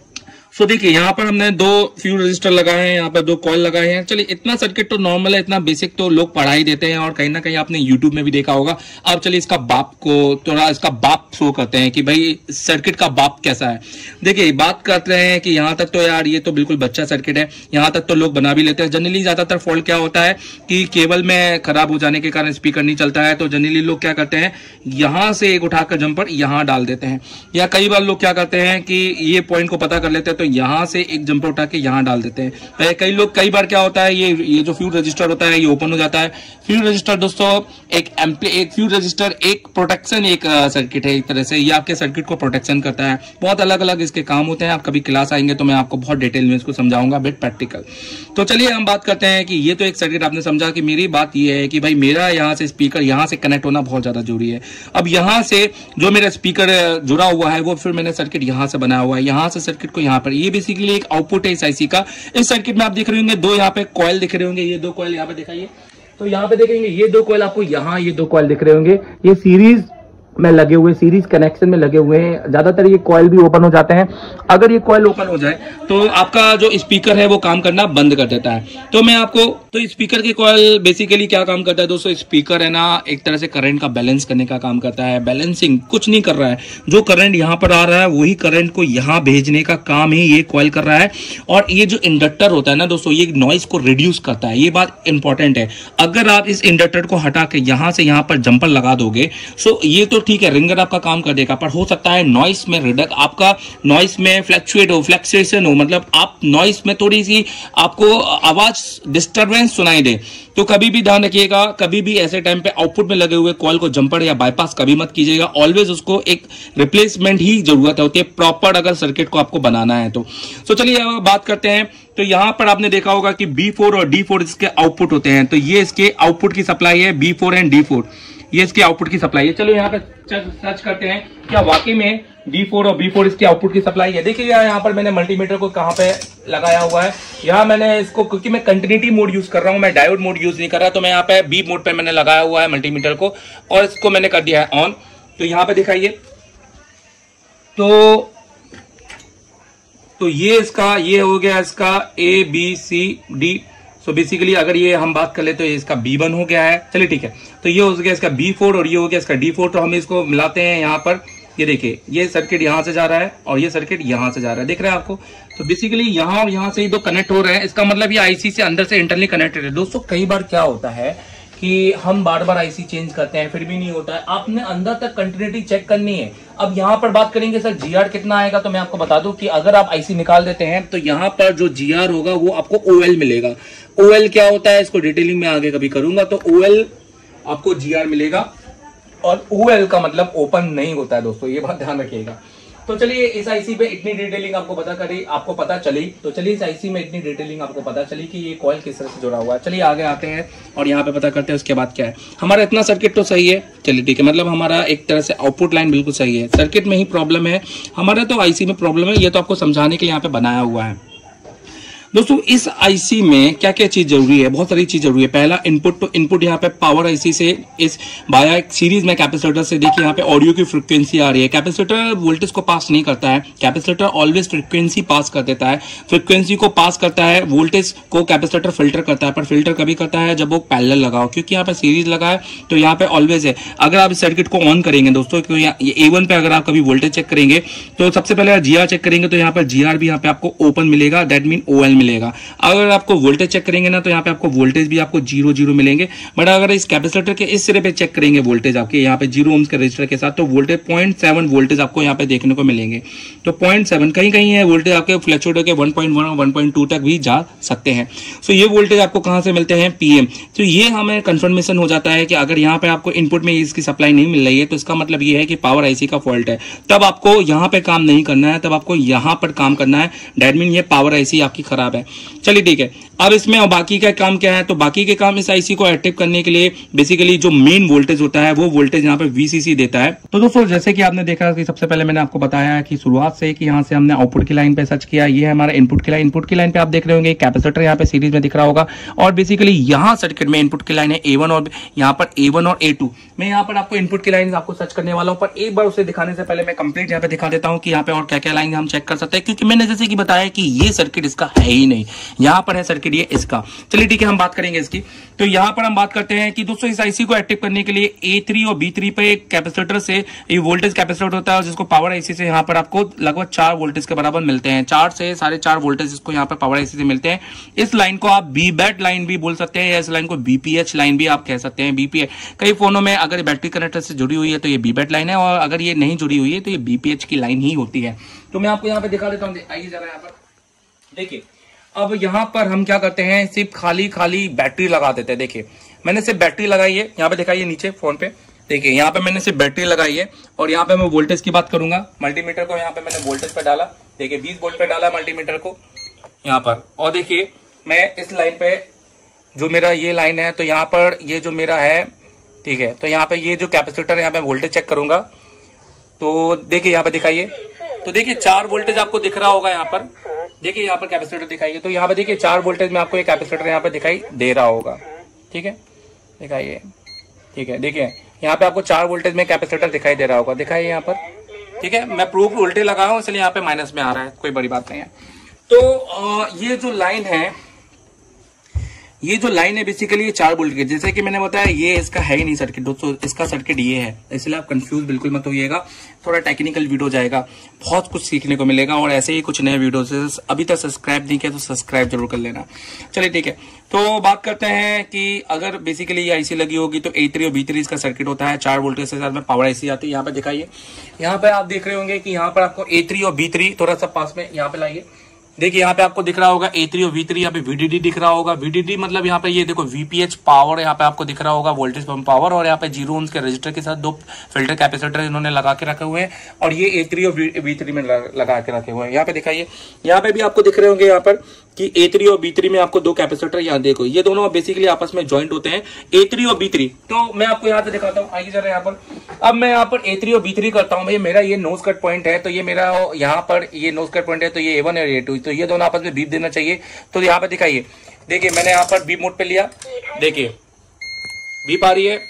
सो देखिए यहाँ पर हमने 2 फ्यूज रजिस्टर लगाए हैं, यहाँ पर 2 कॉइल लगाए हैं। चलिए इतना सर्किट तो नॉर्मल है, इतना बेसिक तो लोग पढ़ा ही देते हैं और कहीं ना कहीं आपने यूट्यूब में भी देखा होगा। अब चलिए इसका बाप को थोड़ा, इसका बाप शो करते हैं कि भाई सर्किट का बाप कैसा है। देखिए बात करते हैं कि यहाँ तक तो यार ये तो बिल्कुल बच्चा सर्किट है, यहाँ तक तो लोग बना भी लेते हैं। जनरली ज्यादातर फॉल्ट क्या होता है कि केबल में खराब हो जाने के कारण स्पीकर नहीं चलता है, तो जनरली लोग क्या करते हैं, यहाँ से एक उठाकर जंपर यहाँ डाल देते हैं। या कई बार लोग क्या करते हैं कि ये पॉइंट को पता कर लेते हैं तो यहां से एक जंपर उठा के यहां डाल देते हैं। कई बार क्या होता है, ये जो फ्यूज रजिस्टर होता है ये ओपन हो जाता है। फ्यूज रजिस्टर दोस्तों एक फ्यूज रजिस्टर एक प्रोटेक्शन, एक सर्किट है एक तरह से, ये आपके सर्किट को प्रोटेक्शन करता है। बहुत अलग अलग इसके काम होते हैं। आप कभी क्लास आएंगे तो मैं आपको बहुत डिटेल में इसको समझाऊंगा, बिट प्रैक्टिकल। तो चलिए हम बात करते हैं कि ये तो एक सर्किट आपने समझा। कि मेरी बात ये है कि भाई मेरा यहाँ से स्पीकर यहाँ से कनेक्ट होना बहुत ज्यादा जरूरी है। अब यहाँ से जो मेरा स्पीकर जुड़ा हुआ है वो फिर मैंने सर्किट यहाँ से बनाया हुआ है, यहाँ से सर्किट को यहाँ पर, ये बेसिकली एक आउटपुट है इस आईसी का। इस सर्किट में आप देख रहे होंगे 2 यहाँ पे कॉइल दिख रहे होंगे, ये 2 कॉइल यहाँ पे दिखाइए। तो यहाँ पे देखेंगे ये 2 कॉइल आपको, यहाँ ये 2 कॉइल दिख रहे होंगे, ये सीरीज में लगे हुए, सीरीज कनेक्शन में लगे हुए हैं। ज्यादातर ये कॉइल भी ओपन हो जाते हैं। अगर ये कॉइल ओपन हो जाए तो आपका जो स्पीकर है वो काम करना बंद कर देता है। तो मैं आपको, तो स्पीकर की कॉइल बेसिकली क्या काम करता है दोस्तों, स्पीकर है ना एक तरह से करंट का बैलेंस करने का काम करता है। बैलेंसिंग कुछ नहीं कर रहा है, जो करंट यहाँ पर आ रहा है वही करंट को यहाँ भेजने का काम ही ये कॉइल कर रहा है। और ये जो इंडक्टर होता है ना दोस्तों, ये नॉइस को रिड्यूस करता है। ये बात इंपॉर्टेंट है। अगर आप इस इंडक्टर को हटा के यहाँ से यहाँ पर जंपर लगा दोगे, सो ये तो ठीक है, रिंगर आपका काम कर देगा, पर हो सकता है नॉइस में रिडक्ट, आपका नॉइस में फ्लक्चुएशन हो, मतलब आप नॉइस में थोड़ी सी आपको आवाज डिस्टरबेंस सुनाई दे। तो कभी भी ध्यान रखिएगा, कभी भी ऐसे टाइम पे आउटपुट में लगे हुए कॉल को जंपर या बाईपास कभी मत कीजिएगा। ऑलवेज उसको एक रिप्लेसमेंट ही जरूरत होती है प्रॉपर, अगर सर्किट को आपको बनाना है तो। चलिए बात करते हैं। तो यहां पर आपने देखा होगा कि B4 और D4 इसके आउटपुट होते हैं। तो ये इसके आउटपुट की सप्लाई है, B4 एंड D4, ये इसके आउटपुट की सप्लाई है। चलो यहाँ पे सर्च करते हैं क्या वाकई में D4 और B4 इसके आउटपुट की सप्लाई है। देखिए यहाँ पर मैंने मल्टीमीटर को कहाँ पे लगाया हुआ है, यहाँ मैंने इसको, क्योंकि मैं कंटिन्यूटी मोड यूज कर रहा हूँ, मैं डायोड मोड यूज नहीं कर रहा, तो मैं यहाँ पे बी मोड पे मैंने लगाया हुआ है मल्टीमीटर को और इसको मैंने कर दिया है ऑन। तो यहाँ पे दिखाइए, तो ये इसका, ये हो गया इसका ABCD। सो बेसिकली अगर ये हम बात कर ले तो ये इसका B1 हो गया है। चलिए ठीक है, तो ये हो गया इसका B4 और ये हो गया इसका D4। तो हम इसको मिलाते हैं यहाँ पर। ये देखिए, ये सर्किट यहाँ से जा रहा है और ये सर्किट यहाँ से जा रहा है, देख रहे हैं आपको। तो बेसिकली यहाँ और यहाँ से ये 2 कनेक्ट हो रहे हैं। इसका मतलब ये आईसी से अंदर से इंटरनली कनेक्टेड है। दोस्तों कई बार क्या होता है कि हम बार बार आईसी चेंज करते हैं फिर भी नहीं होता है, आपने अंदर तक कंटिन्यूटी चेक करनी है। अब यहाँ पर बात करेंगे सर जीआर कितना आएगा, तो मैं आपको बता दूं कि अगर आप आईसी निकाल देते हैं तो यहाँ पर जो जीआर होगा वो आपको ओएल मिलेगा। ओएल क्या होता है इसको डिटेलिंग में आगे कभी करूंगा। तो ओएल आपको जीआर मिलेगा और ओएल का मतलब ओपन नहीं होता है दोस्तों, ये बात ध्यान रखिएगा। तो चलिए इस आईसी पे इतनी डिटेलिंग आपको पता चली। तो चलिए इस आईसी में इतनी डिटेलिंग आपको पता चली कि ये कॉइल किस तरह से जुड़ा हुआ है। चलिए आगे आते हैं और यहाँ पे पता करते हैं उसके बाद क्या है। हमारा इतना सर्किट तो सही है, चलिए ठीक है, मतलब हमारा एक तरह से आउटपुट लाइन बिल्कुल सही है, सर्किट में ही प्रॉब्लम है, हमारा तो आईसी में प्रॉब्लम है। ये तो आपको समझाने के लिए यहाँ पे बनाया हुआ है। दोस्तों इस आईसी में क्या क्या चीज जरूरी है, बहुत सारी चीज जरूरी है। पहला इनपुट, तो इनपुट यहाँ पे पावर आईसी से इस बाया एक सीरीज में कैपेसिटर से देखिए यहाँ पे ऑडियो की फ्रीक्वेंसी आ रही है। कैपेसिटर वोल्टेज को पास नहीं करता है, कैपेसिटर ऑलवेज फ्रीक्वेंसी पास कर देता है, फ्रीक्वेंसी को पास करता है, वोल्टेज को कैपेसिटर फिल्टर करता है, पर फिल्टर कभी करता है जब वो पैरेलल लगाओ, क्योंकि यहाँ पे सीरीज लगा है तो यहाँ पे ऑलवेज है। अगर आप इस सर्किट को ऑन करेंगे दोस्तों, A1 पे अगर आप कभी वोल्टेज चेक करेंगे तो सबसे पहले जीआर चेक करेंगे तो यहाँ पर जीआर भी यहाँ पे आपको ओपन मिलेगा, दैट मीन OL मिलेगा। अगर आपको वोल्टेज चेक करेंगे ना तो यहाँ पे आपको वोल्टेज भी आपको 0 मिलेंगे। बट अगर इस कैपेसिटर के इस सिरे पे चेक करेंगे वोल्टेज आपके यहाँ पे 0 ओम्स के रजिस्टर के साथ, तो वोल्टेज 0.7 वोल्टेज आपको यहाँ पे देखने को मिलेंगे। तो 0.7 कहीं कहीं है वोल्टेज आपके फ्लक्चुएट होकर 1.1 और 1.2 तक भी जा सकते हैं। सो ये वोल्टेज आपको कहाँ से मिलते हैं, PM। तो ये हमें कंफर्मेशन हो जाता है कि अगर यहाँ पे आपको इनपुट में इसकी सप्लाई नहीं मिल रही है तो इसका मतलब ये है कि पावर आईसी का फॉल्ट है। तब आपको यहाँ पे काम नहीं करना है, तब आपको यहाँ पर काम करना है, दैट मीन ये पावर आईसी आपकी खराब है। चलिए ठीक है, अब इसमें बाकी का काम क्या है, तो बाकी के काम इस आईसी को एक्टिव करने के लिए बेसिकली जो मेन वोल्टेज होता है वो वोल्टेज यहाँ पे VCC देता है। तो दोस्तों जैसे कि आपने देखा कि सबसे पहले मैंने आपको बताया कि शुरुआत से कि यहाँ से हमने आउटपुट की लाइन पे सर्च किया, ये है हमारा इनपुट की लाइन। इनपुट की लाइन पे आप देख रहे होंगे कैपेसिटर यहाँ पे सीरीज में दिख रहा होगा, और बेसिकली यहाँ सर्किट में इनपुट की लाइन है A1 और यहाँ पर A1 और A2। मैं यहाँ पर आपको इनपुट की लाइन आपको सर्च करने वाला हूँ, पर एक बार उसे दिखाने से पहले मैं कंप्लीट यहाँ पे दिखा देता हूँ कि यहाँ पे और क्या क्या लाइन हम चेक कर सकते हैं, क्योंकि मैंने जैसे कि बताया कि ये सर्किट इसका है ही नहीं, यहाँ पर है सर्किट ये इसका। चलिए ठीक है, हम बात करेंगे इसकी। तो यहाँ पर हम बात करते हैं कि दोस्तों इस आईसी को एक्टिव करने के लिए A3 और B3 पे एक कैपेसिटर से, ये वोल्टेज कैपेसिटर होता है जिसको पावर आईसी से यहाँ पर आपको लगभग 4 वोल्टेज के बराबर मिलते हैं, 4 से 4.5 वोल्टेज इसको यहाँ पर पावर आईसी से मिलते हैं। इस लाइन को आप BBAT लाइन भी बोल सकते हैं, या इस लाइन को BPH लाइन भी आप कह सकते हैं। BPH कई फोनों में अगर बैटरी कनेक्टर से जुड़ी हुई है तो ये BBAT लाइन है, और अगर ये नहीं जुड़ी हुई है तो ये BPH की लाइन ही होती है। तो मैं आपको यहाँ पे दिखा देता हूँ, आइए जरा यहाँ पर देखिए। अब यहाँ पर हम क्या करते हैं, सिर्फ खाली बैटरी लगा देते हैं। देखिए मैंने सिर्फ बैटरी लगाई है, यहाँ पे दिखाइए नीचे फोन पे, देखिए यहाँ पे मैंने सिर्फ बैटरी लगाई है, और यहाँ पे मैं वोल्टेज की बात करूंगा। मल्टीमीटर को यहाँ पे मैंने वोल्टेज पे डाला, देखिए 20 वोल्ट पे डाला मल्टीमीटर को यहाँ पर, और देखिए मैं इस लाइन पे जो मेरा ये लाइन है, तो यहाँ पर ये जो मेरा है, ठीक है, तो यहाँ पे ये जो कैपेसिटर यहाँ पे वोल्टेज चेक करूंगा, तो देखिए यहाँ पे दिखाइए, तो देखिए 4 वोल्टेज आपको दिख रहा होगा यहाँ पर, देखिए यहाँ पर कैपेसिटर दिखाइए, तो यहाँ पे देखिए 4 वोल्टेज में आपको ये कैपेसिटर यहाँ पे दिखाई दे रहा होगा, ठीक है, दिखाइए, ठीक है, देखिए यहाँ पे आपको 4 वोल्टेज में कैपेसिटर दिखाई दे रहा होगा, दिखाइए यहाँ पर, ठीक है। मैं प्रूफ वोल्टेज लगाया हूँ इसलिए यहाँ पे माइनस में आ रहा है, कोई बड़ी बात नहीं है। तो ये जो लाइन है, ये जो लाइन है बेसिकली ये 4 वोल्ट की, जैसे कि मैंने बताया ये इसका है ही नहीं सर्किट दोस्तों, इसका सर्किट ये है, इसलिए आप कंफ्यूज बिल्कुल मत होइएगा। थोड़ा टेक्निकल वीडियो जाएगा, बहुत कुछ सीखने को मिलेगा, और ऐसे ही कुछ नए वीडियो से अभी तक सब्सक्राइब नहीं किया तो सब्सक्राइब जरूर कर लेना। चलिए ठीक है, तो बात करते हैं कि अगर बेसिकली ये आईसी लगी होगी तो A3 और B3 इसका सर्किट होता है, 4 वोल्टेज के साथ में पावर आईसी आती है। यहाँ पे दिखाइए, यहाँ पे आप देख रहे होंगे कि यहाँ पर आपको A3 और B3 थोड़ा सा पास में यहाँ पे लाइए, देखिए यहाँ पे आपको दिख रहा होगा A3 और V3, यहाँ पे VDD दिख रहा होगा। VDD मतलब यहाँ पे ये देखो VPH पावर यहाँ पे आपको दिख रहा होगा, वोल्टेज पंप पावर, और यहाँ पे 0 ओम्स के रजिस्टर के साथ 2 फिल्टर कैपेसिटर इन्होंने लगा के रखे हुए हैं, और ये A3 और V3 में लगा के रखे हुए हैं। यहाँ पे दिखाइए, यहाँ पे भी आपको दिख रहे होंगे यहाँ पर कि A3 और B3 में आपको 2 कैपेसिटर, यहाँ देखो ये दोनों बेसिकली आपस में ज्वाइंट होते हैं, A3 और B3। तो मैं आपको यहाँ से दिखाता हूँ, आइए जरा यहाँ पर। अब मैं यहाँ पर A3 और B3 करता हूँ, भाई मेरा ये नोज कट पॉइंट है, तो ये मेरा यहाँ पर ये नोज कट पॉइंट है, तो ये A1 और A2, तो ये दोनों आपस में बीप देना चाहिए। तो यहाँ पे दिखाइए, देखिए मैंने यहाँ पर बीप मोड पे लिया, देखिए बीप आ रही है।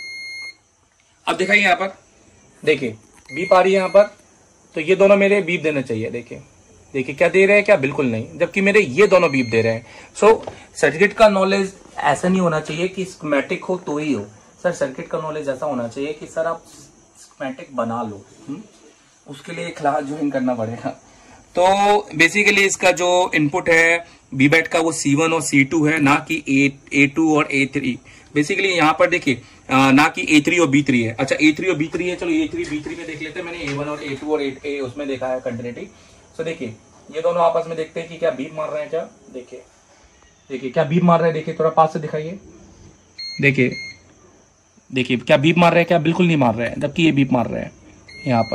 अब दिखाइए यहाँ पर, देखिए बीप आ रही है यहाँ पर, तो ये दोनों मेरे बीप देना चाहिए। देखिए देखिए क्या दे रहे हैं, क्या बिल्कुल नहीं, जबकि मेरे ये दोनों बीप दे रहे हैं। सो सर्किट का नॉलेज ऐसा नहीं होना चाहिए कि स्कीमेटिक हो तो ही हो सर, सर्किट का नॉलेज ऐसा होना चाहिए कि सर आप स्कीमेटिक बना लो, उसके लिए क्लास ज्वाइन करना पड़ेगा। तो बेसिकली इसका जो इनपुट है बीबैट का वो C1 और C2 है, ना कि A2 और A3। बेसिकली यहाँ पर देखिए ना कि A3 और B3 है। अच्छा A3 और B3 है, चलो A3 B3 में देख लेते हैं। मैंने A1 और A2 और A उसमें देखा है कंटिन्यूटी। सो देखिए ये दोनों आपस में देखते हैं कि क्या बीप मार रहे हैं, क्या देखिए देखिए क्या बीप मार रहे हैं, देखिए थोड़ा पास से दिखाइए, देखिए देखिए क्या बीप मार रहे हैं, क्या बिल्कुल नहीं मार रहे हैं, जबकि ये बीप मार रहे हैं यहाँ पर।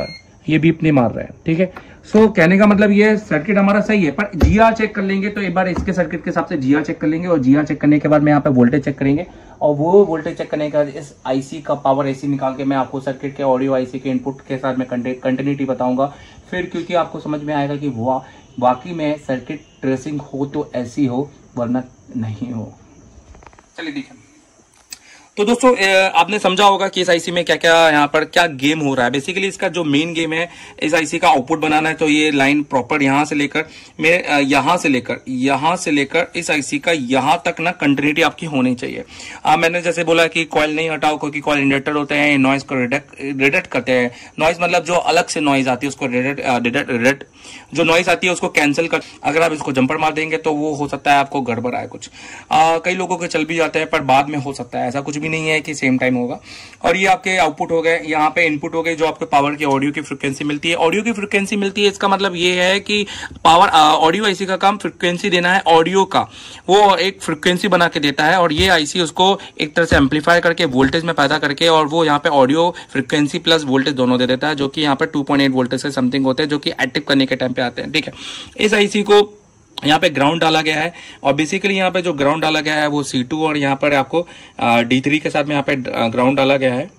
ये बीप नहीं मार रहा है, ठीक है। सो कहने का मतलब ये सर्किट हमारा सही है, पर जीआर चेक कर लेंगे तो एक बार इसके सर्किट के हिसाब से जीआर चेक कर लेंगे, और जीआर चेक करने के बाद मैं यहाँ पे वोल्टेज चेक करेंगे, और वो वोल्टेज चेक करने के बाद इस आईसी का पावर आईसी निकाल के मैं आपको सर्किट के ऑडियो आईसी के इनपुट के साथ में कंटिन्यूटी बताऊंगा फिर, क्योंकि आपको समझ में आएगा कि वाकई में सर्किट ट्रेसिंग हो तो ऐसी हो, वरना नहीं हो। चलिए देखिए, तो दोस्तों आपने समझा होगा कि इस आईसी में क्या क्या यहाँ पर क्या गेम हो रहा है। बेसिकली इसका जो मेन गेम है, इस आईसी का आउटपुट बनाना है। तो ये लाइन प्रॉपर यहाँ से लेकर यहाँ से लेकर इस आईसी का यहाँ तक ना कंटिन्यूटी आपकी होनी चाहिए। मैंने जैसे बोला कि कॉइल नहीं हटाओ, क्योंकि कॉइल इंडक्टर होते हैं, नॉइज को रिडक्ट करते हैं। नॉइज मतलब जो अलग से नॉइज आती है उसको रिडक्ट जो नॉइज आती है उसको कैंसिल कर, अगर आप इसको जंपर मार देंगे तो वो हो सकता है आपको गड़बड़ आए कुछ। कई लोगों के चल भी जाते हैं, पर बाद में हो सकता है, ऐसा कुछ भी नहीं है कि सेम टाइम होगा। और ये आपके आउटपुट हो गए, यहाँ पे इनपुट हो गए, जो आपके पावर की ऑडियो की फ्रिक्वेंसी मिलती है। ऑडियो की फ्रिक्वेंसी मिलती है, इसका मतलब ये है कि पावर ऑडियो आईसी का काम फ्रिक्वेंसी देना है, ऑडियो का वो एक फ्रिक्वेंसी बना के देता है, और ये आईसी उसको एक तरह से एम्पलीफाई करके वोल्टेज में पैदा करके, और वो यहाँ पे ऑडियो फ्रिक्वेंसी प्लस वोल्टेज दोनों दे देता है, जो कि यहाँ पे 2.8 वोल्टेज से समथिंग होते हैं, जो कि एक्टिव करने के टाइम पे आते हैं, ठीक है। इस आईसी को यहाँ पे ग्राउंड डाला गया है, और बेसिकली यहाँ पे जो ग्राउंड डाला गया है वो C2, और यहाँ पर आपको D3 के साथ में यहाँ पे ग्राउंड डाला गया है।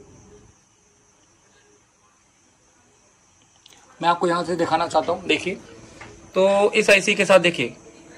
मैं आपको यहाँ से दिखाना चाहता हूँ, देखिए। तो इस आईसी के साथ देखिए,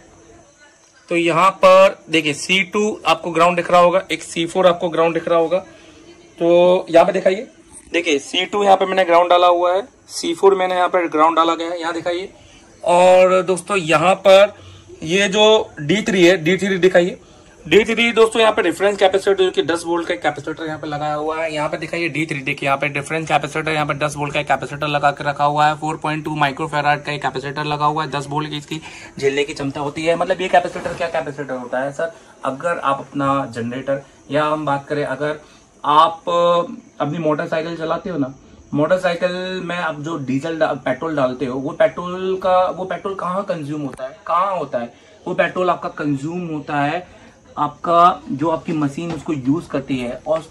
तो यहाँ पर देखिए C2 आपको ग्राउंड दिख रहा होगा, एक C4 आपको ग्राउंड दिख रहा होगा। तो यहाँ पे दिखाइए, देखिए C2 यहाँ पे मैंने ग्राउंड डाला हुआ है, C4 मैंने यहाँ पे ग्राउंड डाला गया है, यहाँ दिखाइए। और दोस्तों यहाँ पर ये जो D3 है, D3 दिखाइए। D3 दोस्तों यहाँ पे डिफरेंस कैपेसिटर, जो कि 10 वोल्ट का कैपेसिटर यहाँ पे लगाया हुआ है। यहाँ पे दिखाइए D3, देखिए यहाँ पे डिफरेंस कैपेसिटर, यहाँ पे 10 वोल्ट का कैपेसिटर लगा के रखा हुआ है। 4.2 माइक्रोफैराड का कैपेसिटर लगा हुआ है, 10 वोल्ट की इसकी झेलने की क्षमता होती है। मतलब ये कैपेसिटर क्या कैपेसिटर होता है सर, अगर आप अपना जनरेटर, या हम बात करें अगर आप अपनी मोटरसाइकिल चलाते हो ना, मोटरसाइकिल में आप जो पेट्रोल डालते हो, वो पेट्रोल कहाँ कंज्यूम होता है, कहाँ होता है वो पेट्रोल आपका कंज्यूम होता है, आपका जो आपकी मशीन उसको यूज करती है, और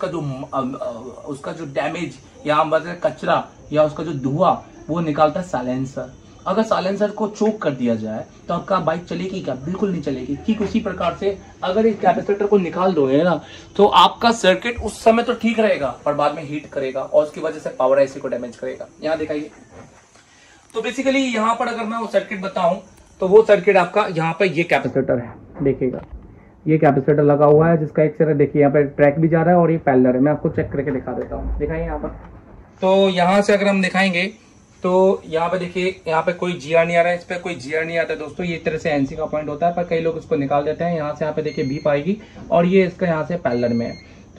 उसका जो डैमेज या हम बात कचरा या उसका जो धुआं वो निकालता है साइलेंसर। अगर साइलेंसर को चोक कर दिया जाए तो आपका बाइक चलेगी क्या? बिल्कुल नहीं चलेगी। ठीक उसी प्रकार से अगर इस कैपेसिटर को निकाल दोगे ना, तो आपका सर्किट उस समय तो ठीक रहेगा, पर बाद में हीट करेगा, और उसकी वजह से पावर आईसी को डैमेज करेगा। यहाँ दिखाइए, तो बेसिकली यहाँ पर अगर मैं वो सर्किट बताऊं, तो वो सर्किट आपका यहाँ पर ये कैपेसिटर है, देखिएगा ये कैपेसिटर लगा हुआ है, जिसका एक तरह देखिए यहाँ पे ट्रैक भी जा रहा है, और ये पैरेलल है। मैं आपको चेक करके दिखा देता हूँ, दिखाइए यहाँ पर। तो यहाँ से अगर हम दिखाएंगे तो यहाँ पे देखिए, यहाँ पे कोई जीआर नहीं आ रहा है, इस पे कोई जीआर नहीं आता है दोस्तों। ये तरह से एनसी का पॉइंट होता है, पर कई लोग इसको निकाल देते हैं। यहाँ से यहाँ पे देखिए बीप आएगी, और ये इसका यहाँ से पैरेलल में है।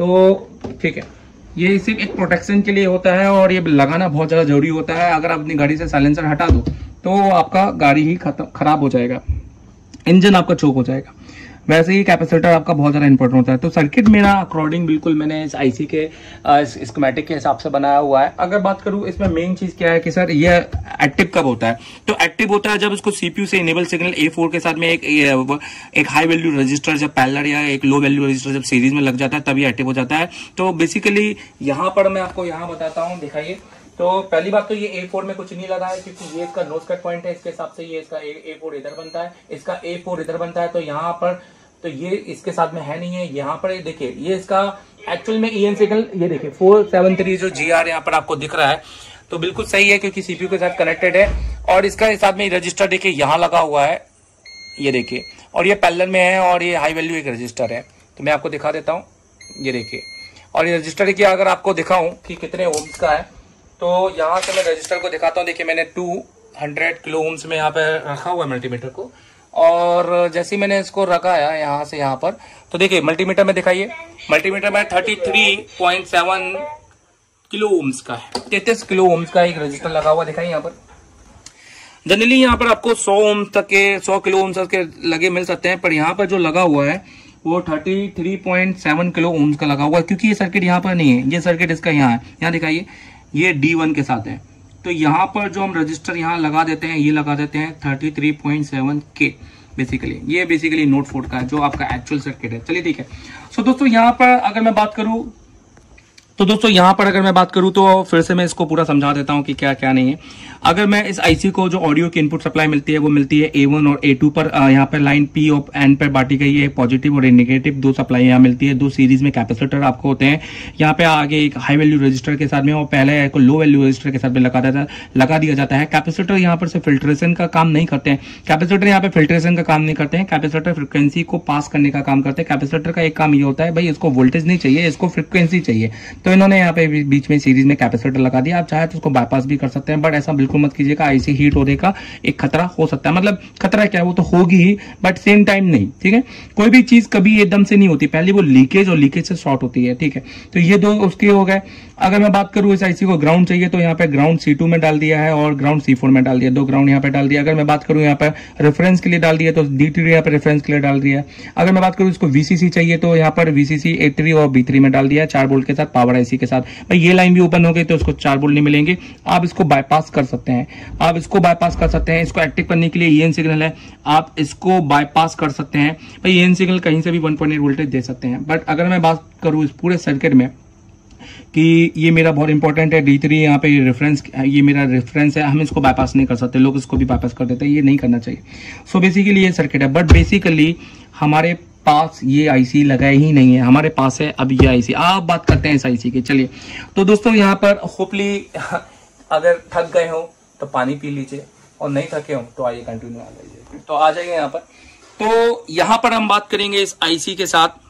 तो ठीक है, ये सिर्फ एक प्रोटेक्शन के लिए होता है, और ये लगाना बहुत ज्यादा जरूरी होता है। अगर आप अपनी गाड़ी से साइलेंसर हटा दो तो आपका गाड़ी ही खराब हो जाएगा, इंजन आपका चोक हो जाएगा। वैसे ही कैपेसिटर आपका बहुत ज़्यादा इंपॉर्टेंट होता है। तो सर्किट मेरा अकॉर्डिंग बिल्कुल मैंने इस आईसी के स्कीमेटिक के हिसाब से बनाया हुआ है। अगर बात करूं इसमें मेन चीज़ क्या है कि सर ये एक्टिव कब होता है, तो एक्टिव होता है जब इसको सीपीयू से इनेबल सिग्नल A4 के साथ में एक हाई वैल्यू रजिस्टर जब पैरेलल या एक लो वैल्यू रजिस्टर जब सीरीज में लग जाता है, तभी एक्टिव हो जाता है। तो बेसिकली यहाँ पर मैं आपको यहाँ बताता हूँ, दिखाइए। तो पहली बात तो ये A4 में कुछ नहीं लगा है, क्योंकि ये इसका नोज कट पॉइंट है, इसके हिसाब से ये इसका A4 इधर बनता है, इसका A4 इधर बनता है। तो यहाँ पर तो ये इसके साथ में है नहीं है। यहाँ पर देखिए, ये इसका एक्चुअल में EN सिग्नल, ये देखिए 473 जो GR यहाँ पर आपको दिख रहा है, तो बिल्कुल सही है, क्योंकि सीपीयू के साथ कनेक्टेड है। और इसका साथ में रजिस्टर देखिए यहाँ लगा हुआ है, ये देखिए, और ये पैरेलल में है, और ये हाई वैल्यू एक रजिस्टर है। तो मैं आपको दिखा देता हूँ, ये देखिए। और ये रजिस्टर देखिए, अगर आपको दिखाऊं कि कितने ओम्स का है, तो यहाँ से मैं रजिस्टर को दिखाता हूँ। देखिए मैंने 200 किलो ओम्स में यहाँ पे रखा हुआ है मल्टीमीटर को, और जैसे ही मैंने इसको रखा है यहाँ से यहाँ पर, तो देखिए मल्टीमीटर में दिखाइए, मल्टीमीटर में 33.7 किलो ओम्स का है, 33 किलो ओम्स का एक रजिस्टर लगा हुआ दिखाइए यहाँ पर। जनरली यहाँ पर आपको 100 ओम्स तक के 100 किलो ओम्स के लगे मिल सकते हैं, पर यहाँ पर जो लगा हुआ है वो 33.7 किलो ओम्स का लगा हुआ है, क्योंकि ये सर्किट यहाँ पर नहीं है, ये सर्किट इसका यहाँ है। यहाँ दिखाइए, ये D1 के साथ है। तो यहाँ पर जो हम रजिस्टर यहाँ लगा देते हैं, ये लगा देते हैं 33.7 के बेसिकली। ये बेसिकली नोट 4 का है, जो आपका एक्चुअल सर्किट है। चलिए ठीक है। सो दोस्तों यहाँ पर अगर मैं बात करूँ तो दोस्तों यहाँ पर अगर मैं बात करूँ तो फिर से मैं इसको पूरा समझा देता हूँ कि क्या क्या नहीं है। अगर मैं इस आईसी को जो ऑडियो की इनपुट सप्लाई मिलती है वो मिलती है A1 और A2 पर। यहाँ पर लाइन P और N पर बांटी गई है, पॉजिटिव और नेगेटिव दो सप्लाई यहाँ मिलती है। दो सीरीज में कैपेसिटर आपको होते हैं। यहाँ पे आगे एक हाई वैल्यू रजिस्टर के साथ में और पहले एक लो वैल्यू रजिस्टर के साथ में लगा दिया जाता है। कैपेसिटर यहाँ पर से फिल्ट्रेशन का काम नहीं करते हैं। कैपेसिटर यहाँ पे फिल्ट्रेशन का काम नहीं करते हैं। कैपेसिटर फ्रिक्वेंसी को पास करने का काम करते हैं। कैपेसिटर का एक काम ये होता है भाई इसको वोल्टेज नहीं चाहिए, इसको फ्रिक्वेंसी चाहिए। तो इन्होंने यहाँ पे बीच में सीरीज में कैपेसिटर लगा दिया। आप चाहे तो उसको बाईपास भी कर सकते हैं, बट ऐसा बिल्कुल मत कीजिएगा। आईसी हीट होने का एक खतरा हो सकता है। मतलब खतरा क्या है, वो तो होगी ही, बट सेम टाइम नहीं। ठीक है, कोई भी चीज कभी एकदम से नहीं होती, पहले वो लीकेज और लीकेज से शॉर्ट होती है। ठीक है, तो ये दो उसके हो गए। अगर मैं बात करूं इस आईसी को ग्राउंड चाहिए तो यहाँ पे ग्राउंड C2 में डाल दिया है और ग्राउंड C4 में डाल दिया, दो ग्राउंड यहाँ पे डाल दिया। अगर मैं बात करूं यहाँ पे रेफरेंस के लिए डाल दिया तो D3 यहाँ पे रेफरेंस के लिए डाल दिया। अगर मैं बात करूं इसको VCC चाहिए तो यहाँ पर VCC A3 और B3 में डाल दिया 4 वोल्ट के साथ, पावर आईसी के साथ। भाई ये लाइन भी ओपन हो गई तो उसको 4 वोल्ट नहीं मिलेंगे, आप इसको बाईपास कर सकते हैं। आप इसको बाईपास कर सकते हैं। इसको एक्टिव करने के लिए EN सिग्नल है, आप इसको बाईपास कर सकते हैं। भाई EN सिग्नल कहीं से भी 1.8 वोल्टेज दे सकते हैं। बट अगर मैं बात करूं इस पूरे सर्किट में कि ये मेरा बहुत इंपॉर्टेंट है, D3 यहाँ पे रेफरेंस, ये मेरा रेफरेंस है, हम इसको बाईपास नहीं कर सकते। लोग इसको भी बाईपास कर देते हैं, ये नहीं करना चाहिए। सो बेसिकली ये सर्किट है, बट बेसिकली हमारे पास ये आईसी लगा ही नहीं है, हमारे पास है अब ये आईसी। आप बात करते हैं इस आईसी की। चलिए तो दोस्तों यहाँ पर होपली अगर थक गए हो तो पानी पी लीजिए और नहीं थके हो तो आइए कंटिन्यू आ जाइए। तो आ जाइए यहाँ पर। तो यहाँ पर हम बात करेंगे इस आईसी के साथ।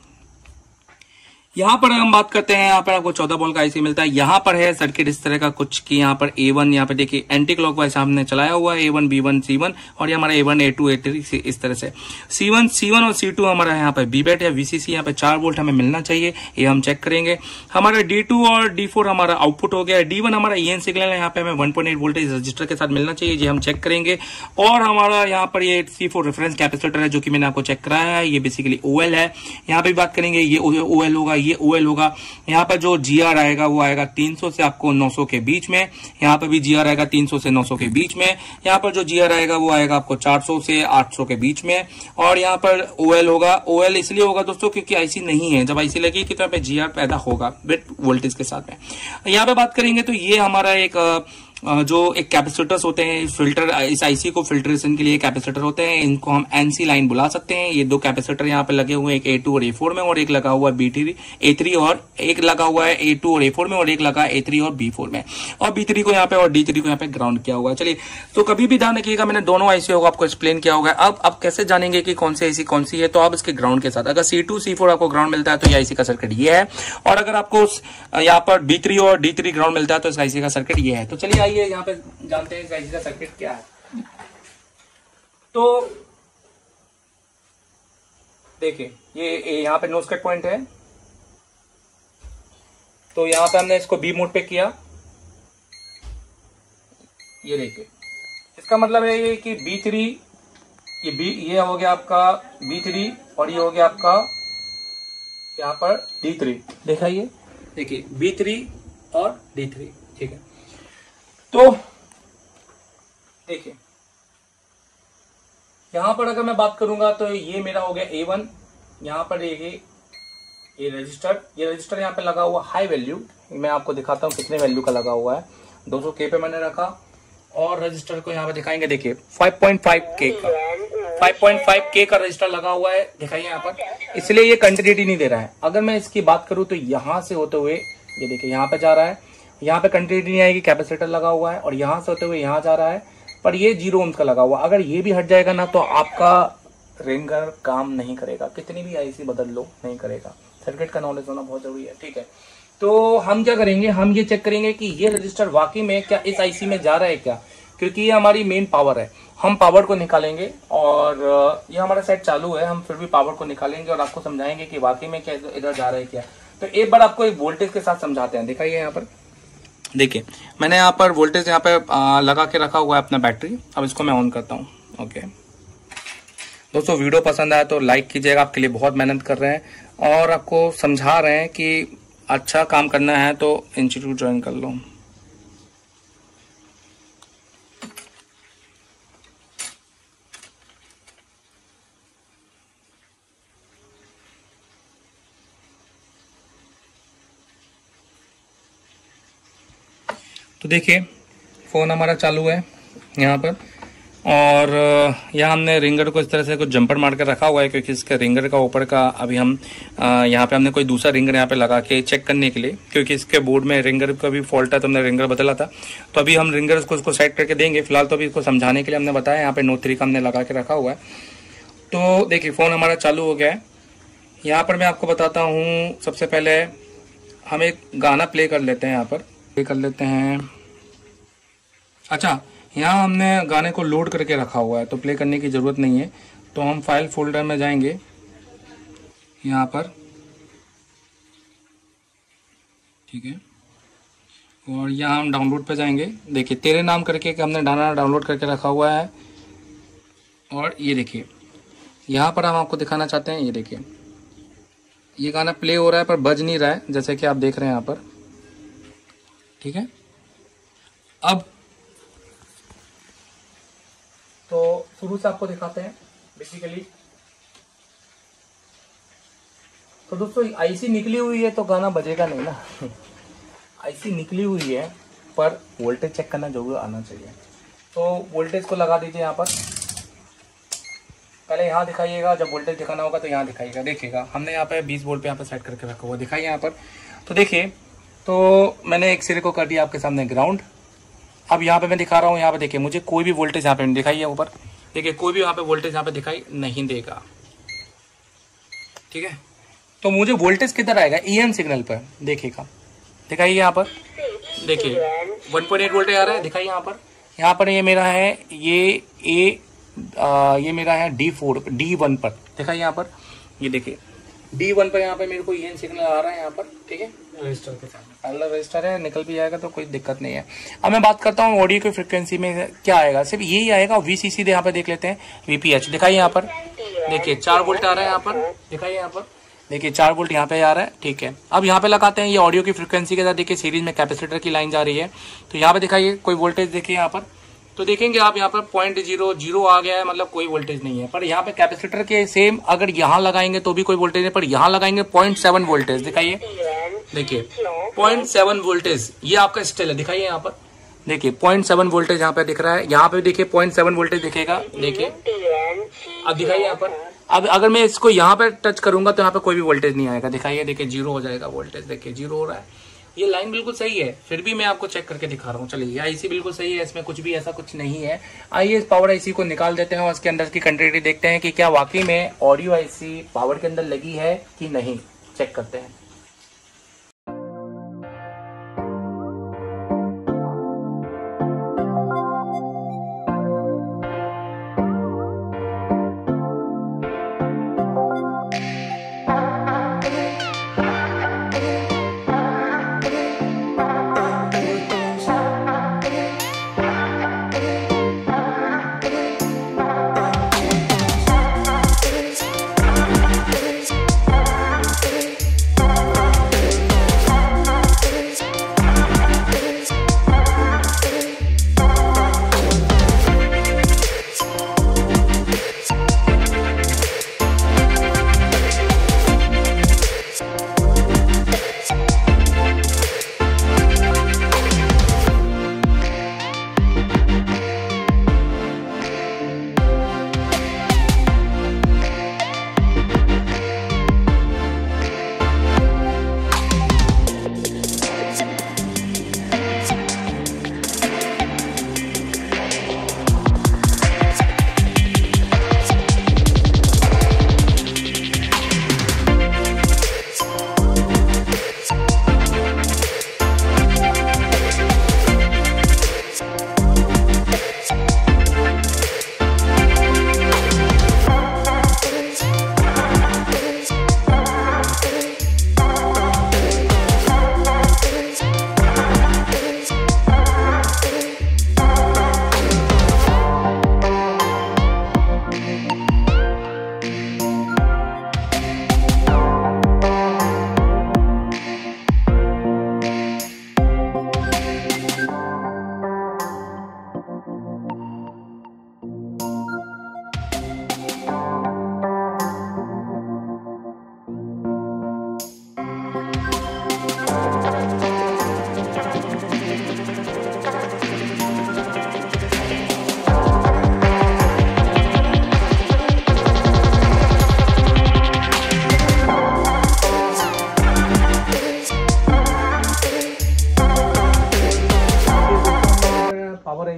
यहाँ पर हम बात करते हैं, यहाँ पर आपको 14 वोल्ट का आईसी मिलता है। यहाँ पर है सर्किट इस तरह का कुछ कि यहाँ पर A1, यहाँ पे देखिए एंटी क्लॉकवाइज हमने चलाया हुआ है, A1 B1 C1 और ये हमारा A1 A2 A3 इस तरह से। C1 और C2 हमारा यहाँ पर बीबेट या VCC यहाँ पे 4 वोल्ट हमें मिलना चाहिए, ये हम चेक करेंगे। हमारा D2 और D4 हमारा आउटपुट हो गया। D1 हमारा EN सिग्नल है, यहाँ पे हमें 1.8 वोल्टेज रजिस्टर के साथ मिलना चाहिए, ये हम चेक करेंगे। और हमारा यहाँ पर ये C4 रेफरेंस कैपेसिटर है जो कि मैंने आपको चेक कराया है, ये बेसिकली OL है। यहाँ पे बात करेंगे, ये OL होगा, ये OL होगा। यहाँ पर जो GR आएगा वो आएगा 300 से आपको 900 के बीच में। यहाँ पर भी GR आएगा 300 से 900 के बीच में। यहाँ पर जो GR आएगा वो आएगा आपको 400 से 800 के बीच में। और यहाँ पर OL होगा। OL इसलिए होगा दोस्तों क्योंकि आईसी नहीं है, जब आईसी लगेगी तो यहाँ पे GR पैदा होगा बिट वोल्टेज के साथ में। यहाँ पे बात करेंगे तो ये हमारा एक जो एक कैपेसिटर्स होते हैं, फिल्टर, इस आईसी को फिल्ट्रेशन के लिए कैपेसिटर होते हैं, इनको हम NC लाइन बुला सकते हैं। ये दो कैपेसिटर यहाँ पे लगे हुए हैं, एक A2 और A4 में और एक लगा हुआ है B3 A3 और एक लगा हुआ है A2 और A4 में और एक लगा है A3 और B4 में, और B3 को यहाँ पे और D3 को यहाँ पे ग्राउंड किया हुआ है। चलिए तो कभी भी ध्यान रखिएगा, मैंने दोनों आईसी होगा आपको एक्सप्लेन किया होगा। अब आप कैसे जानेंगे कि कौन सी आईसी कौन सी है, तो आप इसके ग्राउंड के साथ, अगर C2 C4 आपको ग्राउंड मिलता है तो ये आईसी का सर्किट ये है, और अगर आपको यहाँ पर B3 और D3 ग्राउंड मिलता है तो इस आईसी का सर्किट ये है। तो चलिए आइए यहाँ पे जानते हैं इस आईसी का सर्किट क्या है। तो देखिए ये यहाँ पे नो स्कट पॉइंट है, तो यहाँ पे हमने इसको बी मोड पे किया। ये देखिए इसका मतलब है ये कि B3, ये हो गया आपका B3 और ये हो गया आपका यहाँ पर D3। देखा ये देखिए B3 और D3, ठीक है। तो देखिए यहां पर अगर मैं बात करूंगा तो ये मेरा हो गया A1। यहां पर ये रजिस्टर यहाँ पे लगा हुआ हाई वैल्यू, मैं आपको दिखाता हूँ कितने वैल्यू का लगा हुआ है। 200K पे मैंने रखा, और रजिस्टर को यहाँ पे दिखाएंगे, देखिए 5.5K का रजिस्टर लगा हुआ है, दिखाइए यहाँ पर, इसलिए ये कंटिन्यूटी नहीं दे रहा है। अगर मैं इसकी बात करूं तो यहां से होते हुए ये देखिए यहाँ पे जा रहा है, यहाँ पे कंटिन्यूटी नहीं आएगी, कैपेसिटर लगा हुआ है, और यहां से होते हुए यहाँ जा रहा है, पर ये 0 ओम्स का लगा हुआ। अगर ये भी हट जाएगा ना तो आपका रिंगर काम नहीं करेगा, कितनी भी आईसी बदल लो नहीं करेगा। सर्किट का नॉलेज होना बहुत जरूरी है, ठीक है। तो हम क्या करेंगे, हम ये चेक करेंगे कि ये रजिस्टर वाकई में क्या इस आईसी में जा रहा है क्या, क्योंकि ये हमारी मेन पावर है। हम पावर को निकालेंगे, और ये हमारा सेट चालू है, हम फिर भी पावर को निकालेंगे और आपको समझाएंगे कि वाकई में क्या इधर जा रहा है क्या। तो एक बार आपको एक वोल्टेज के साथ समझाते हैं, दिखाइए यहाँ पर। देखिए मैंने यहाँ पर वोल्टेज यहाँ पे लगा के रखा हुआ है अपना बैटरी। अब इसको मैं ऑन करता हूँ। ओके दोस्तों, वीडियो पसंद आया तो लाइक कीजिएगा, आपके लिए बहुत मेहनत कर रहे हैं और आपको समझा रहे हैं कि अच्छा काम करना है तो इंस्टीट्यूट ज्वाइन कर लो। तो देखिए फ़ोन हमारा चालू है यहाँ पर, और यहाँ हमने रिंगर को इस तरह से कुछ जंपर मार कर रखा हुआ है, क्योंकि इसके रिंगर का ऊपर का अभी हम यहाँ पे हमने कोई दूसरा रिंगर यहाँ पे लगा के चेक करने के लिए, क्योंकि इसके बोर्ड में रिंगर का भी फॉल्ट है, तो हमने रिंगर बदला था। तो अभी हम रिंगर को उसको सेट करके देंगे। फिलहाल तो अभी इसको समझाने के लिए हमने बताया, यहाँ पे Note 3 का हमने लगा के रखा हुआ है। तो देखिए फ़ोन हमारा चालू हो गया है। यहाँ पर मैं आपको बताता हूँ, सबसे पहले हम एक गाना प्ले कर लेते हैं, यहाँ पर प्ले कर लेते हैं। अच्छा, यहाँ हमने गाने को लोड करके रखा हुआ है, तो प्ले करने की ज़रूरत नहीं है। तो हम फाइल फोल्डर में जाएंगे यहाँ पर, ठीक है, और यहाँ हम डाउनलोड पे जाएंगे। देखिए तेरे नाम करके हमने गाना डाउनलोड करके रखा हुआ है। और ये देखिए यहाँ पर हम आपको दिखाना चाहते हैं, ये देखिए ये गाना प्ले हो रहा है पर बज नहीं रहा है, जैसे कि आप देख रहे हैं यहाँ पर, ठीक है। अब तो शुरू से आपको दिखाते हैं बेसिकली। तो दोस्तों आईसी निकली हुई है तो गाना बजेगा नहीं ना। आईसी निकली हुई है पर वोल्टेज चेक करना जरूर आना चाहिए। तो वोल्टेज को लगा दीजिए यहाँ पर, पहले यहाँ दिखाइएगा, जब वोल्टेज दिखाना होगा तो यहाँ दिखाइएगा। देखिएगा हमने यहाँ पे 20 वोल्ट पे यहाँ पे सेट करके रखा हुआ, दिखाइए यहाँ पर। तो देखिए, तो मैंने एक सिरे को कर दिया आपके सामने ग्राउंड। अब यहाँ पे मैं दिखा रहा हूँ, यहाँ पे देखिए मुझे कोई भी वोल्टेज यहाँ पे नहीं दिखाई है ऊपर, देखिए कोई भी यहाँ पे वोल्टेज यहाँ पे दिखाई नहीं देगा, ठीक है। तो मुझे वोल्टेज किधर आएगा, EN सिग्नल पर, देखिएगा दिखाइए यहाँ पर, देखिए 1.8 वोल्टेज आ रहा है, दिखाइए यहाँ पर। यहाँ पर ये मेरा है, ये मेरा है D1 पर, दिखाइए यहाँ पर, ये देखिए D1 पर यहाँ पे मेरे को EN सिग्नल आ रहा है यहाँ पर, ठीक है। रजिस्टर के साथ पहला रजिस्टर है, निकल भी जाएगा तो कोई दिक्कत नहीं है। अब मैं बात करता हूँ ऑडियो की फ्रिक्वेंसी में क्या आएगा, सिर्फ यही आएगा। VCC यहाँ पे देख लेते हैं, VPH दिखाइए यहाँ पर, देखिए 4 वोल्ट आ रहा है यहाँ पर, दिखाइए यहाँ पर, देखिए 4 वोल्ट यहाँ पे आ रहा है, ठीक है। अब यहाँ पे लगाते हैं ये ऑडियो की फ्रिक्वेंसी के साथ, देखिए सीरीज में कैपेसिटर की लाइन जा रही है, तो यहाँ पे दिखाइए कोई वोल्टेज, देखिए यहाँ पर, तो देखेंगे आप यहाँ पर 0.00 आ गया है, मतलब कोई वोल्टेज नहीं है। पर यहाँ पे कैपेसिटर के सेम अगर यहाँ लगाएंगे तो भी कोई वोल्टेज नहीं, पर यहाँ लगाएंगे 0.7 वोल्टेज, दिखाइए, देखिए 0.7 वोल्टेज, ये आपका स्टेल है, दिखाइए यहाँ पर, देखिए 0.7 वोल्टेज यहाँ पे दिख रहा है, यहाँ पे देखिए 0.7 वोल्टेज दिखेगा, देखिए। अब दिखाइए यहाँ पर, अब अगर मैं इसको यहाँ पे टच करूंगा तो यहाँ पे कोई भी वोल्टेज नहीं आएगा, दिखाइए, देखिए 0 हो जाएगा वोल्टेज, देखिए 0 हो रहा है। ये लाइन बिल्कुल सही है, फिर भी मैं आपको चेक करके दिखा रहा हूँ। चलिए आईसी बिल्कुल सही है, इसमें कुछ भी ऐसा कुछ नहीं है। आइए इस पावर आईसी को निकाल देते हैं और इसके अंदर की कंटिन्यूटी देखते हैं कि क्या वाकई में ऑडियो आईसी पावर के अंदर लगी है कि नहीं, चेक करते हैं।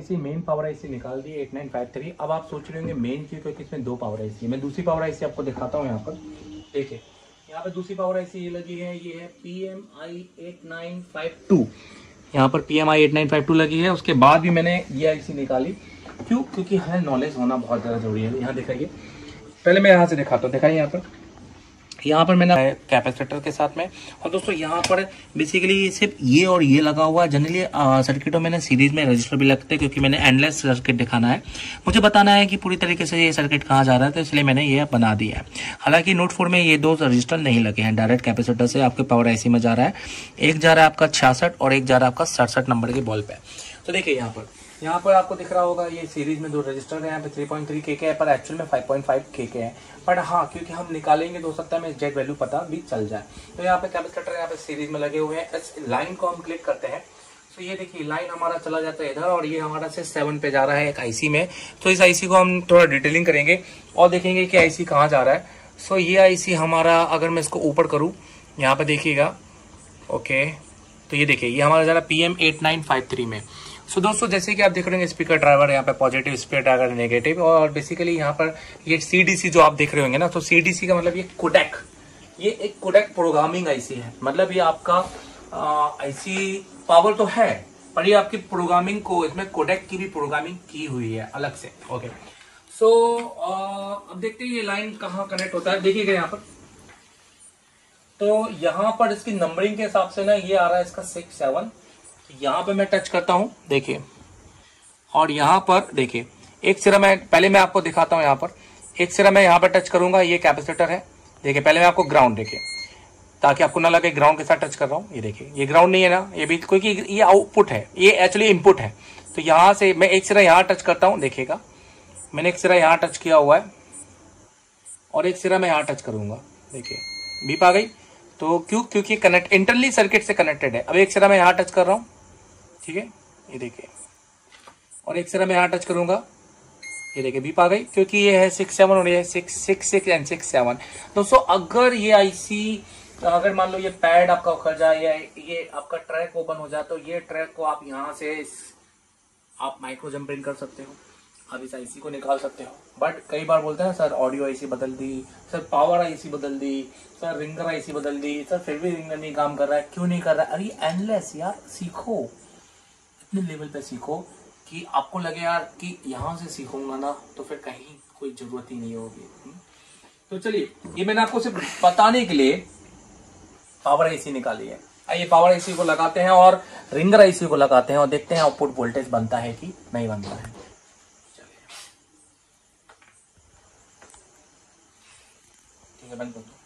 आईसी मेन पावर आईसी निकाल दी 8953। अब आप सोच रहे होंगे मेन क्यों, क्योंकि इसमें 2 पावर आईसी है। मैं दूसरी पावर आईसी आपको दिखाता हूँ यहाँ पर। देखिए यहाँ पे दूसरी पावर आईसी ये लगी है, ये है PMI 8952। यहाँ पर PMI 8952 लगी है। उसके बाद भी मैंने ये आईसी निकाली, क्यों? क्योंकि हमें नॉलेज होना बहुत ज़्यादा जरूरी है। यहाँ दिखाइए, पहले मैं यहाँ से दिखाता हूँ। दिखाइए यहाँ पर मैंने कैपेसिटर के साथ में। और दोस्तों यहाँ पर बेसिकली सिर्फ ये और ये लगा हुआ है। जनरली सर्किटों में सीरीज में रजिस्टर भी लगते हैं, क्योंकि मैंने एंडलेस सर्किट दिखाना है, मुझे बताना है कि पूरी तरीके से ये सर्किट कहाँ जा रहा है, तो इसलिए मैंने ये बना दिया है। हालांकि नोट 4 में ये 2 रजिस्टर नहीं लगे हैं, डायरेक्ट कैपेसिटर से आपके पावर आईसी में जा रहा है। एक जा रहा है आपका 66 और एक जा रहा है आपका 67 नंबर के बॉल पे। तो देखिए यहाँ पर आपको दिख रहा होगा ये सीरीज में 2 रजिस्टर है। यहाँ पे 3.3 के है, पर एक्चुअल में 5.5 के है। बट हाँ, क्योंकि हम निकालेंगे तो हो सकता है हमें एग्जैक्ट वैल्यू पता भी चल जाए। तो यहाँ पे कैपेसिटर यहाँ पे सीरीज में लगे हुए हैं। इस लाइन को हम क्लिक करते हैं तो ये देखिए लाइन हमारा चला जाता है इधर, और ये हमारा से 7 पे जा रहा है एक आईसी में। तो इस आईसी को हम थोड़ा डिटेलिंग करेंगे और देखेंगे कि आईसी कहाँ जा रहा है। सो ये आईसी हमारा, अगर मैं इसको ऊपर करूँ यहाँ पे देखिएगा, ओके, तो ये देखिए ये हमारा जा रहा है PM 8953 में। सो दोस्तों जैसे कि आप देख रहे हैं स्पीकर ड्राइवर यहाँ पे पॉजिटिव, स्पीकर ड्राइवर नेगेटिव, और बेसिकली यहाँ पर ये CDC जो आप देख रहे होंगे ना, तो CDC का मतलब ये कोडेक, ये एक कोडेक प्रोग्रामिंग आईसी है। मतलब ये आपका आईसी पावर तो है, पर ये आपकी प्रोग्रामिंग को, इसमें कोडेक की भी प्रोग्रामिंग की हुई है अलग से। ओके, सो अब देखते हैं ये लाइन कहाँ कनेक्ट होता है। देखिएगा यहाँ पर, तो यहाँ पर इसकी नंबरिंग के हिसाब से ना ये आ रहा है इसका 6 7। यहाँ पे मैं टच करता हूँ, देखिए, और यहाँ पर देखिए एक सिरा पहले मैं आपको दिखाता हूँ। यहाँ पर एक सिरा मैं यहाँ पर टच करूंगा, ये कैपेसिटर है। देखिए पहले मैं आपको ग्राउंड, देखिए ताकि आपको ना लगे ग्राउंड के साथ टच कर रहा हूँ। ये देखिए ये ग्राउंड नहीं है ना, ये भी, क्योंकि ये आउटपुट है, ये एक्चुअली इनपुट है। तो यहाँ से मैं एक सिरा यहाँ टच करता हूँ, देखिएगा मैंने एक सिरा यहाँ टच किया हुआ है और एक सिरा मैं यहाँ टच करूंगा, देखिए बीप आ गई। तो क्योंकि कनेक्ट इंटरनली सर्किट से कनेक्टेड है। अब एक सिरा मैं यहाँ टच कर रहा हूँ, ठीक है, ये देखिए, और एक सिरा मैं यहाँ टच करूंगा, ये देखिए बीप आ गई, क्योंकि ये है 6 7 और ये 6 6 6 एंड 6 7। दोस्तों अगर ये आईसी, अगर मान लो ये पैड आपका उखड़ जाए या ये आपका ट्रैक ओपन हो जाए, तो ये ट्रैक को आप यहाँ से आप माइक्रो जंपरिंग कर सकते हो, आप इस आईसी को निकाल सकते हो। बट कई बार बोलते हैं सर ऑडियो आईसी बदल दी, सर पावर आईसी बदल दी, सर रिंगर आईसी बदल दी, सर फिर भी रिंगर नहीं काम कर रहा है, क्यों नहीं कर रहा है? अरे एंडलेस यार, सीखो, इतने लेवल पे सीखो कि आपको लगे यार कि यहाँ से सीखूंगा ना तो फिर कहीं कोई जरूरत ही नहीं होगी। तो चलिए, ये मैंने आपको सिर्फ बताने के लिए पावर आईसी निकाली है। आइए पावर आईसी को लगाते हैं और रिंगर आईसी को लगाते हैं और देखते हैं आउटपुट वोल्टेज बनता है कि नहीं बनता है। ठीक है, बंद कर दो।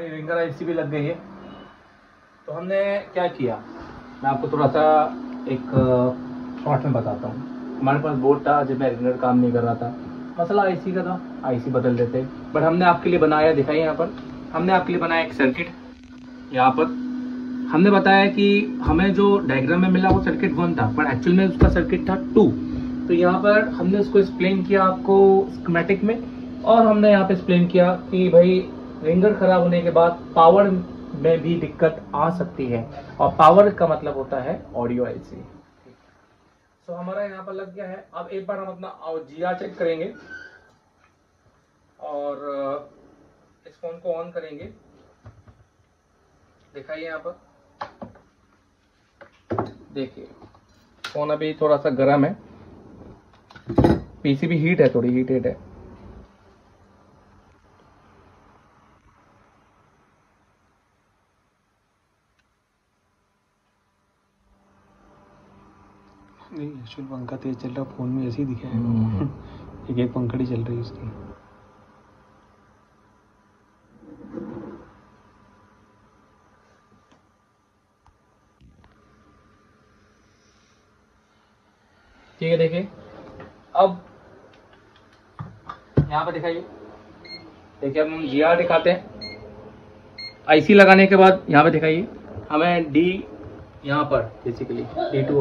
हमारी रिंगर आईसी भी लग गई है। तो हमने क्या किया, मैं आपको थोड़ा सा एक शॉर्ट में बताता हूँ। हमारे पास बोर्ड था जब मैं रिंगर काम नहीं कर रहा था, मसला आईसी का था, आईसी बदल देते। बट हमने आपके लिए बनाया, दिखाइए यहाँ पर, हमने आपके लिए बनाया एक सर्किट। यहाँ पर हमने बताया कि हमें जो डायग्राम में मिला वो सर्किट 1 था, पर एक्चुअल में उसका सर्किट था 2। तो यहाँ पर हमने उसको एक्सप्लेन किया आपको स्कीमेटिक में, और हमने यहाँ पे एक्सप्लेन किया कि भाई रिंगर खराब होने के बाद पावर में भी दिक्कत आ सकती है, और पावर का मतलब होता है ऑडियो आईसी। तो हमारा यहाँ पर लग गया है। अब एक बार हम अपना जीआर चेक करेंगे और इस फोन को ऑन करेंगे। दिखाइए यहाँ पर, देखिए फोन अभी थोड़ा सा गर्म है, पीसी भी हीट है, थोड़ी हीटेड है। नहीं एक्चुअल पंखा तेज चल रहा, फोन में ऐसे ही दिखा है। एक पंखड़ी चल रही है उसकी। ठीक है, देखिए अब यहाँ पर दिखाइए। देखिए अब हम जीआर दिखाते हैं। आईसी लगाने के बाद यहाँ पे दिखाइए, हमें डी यहाँ पर बेसिकली D2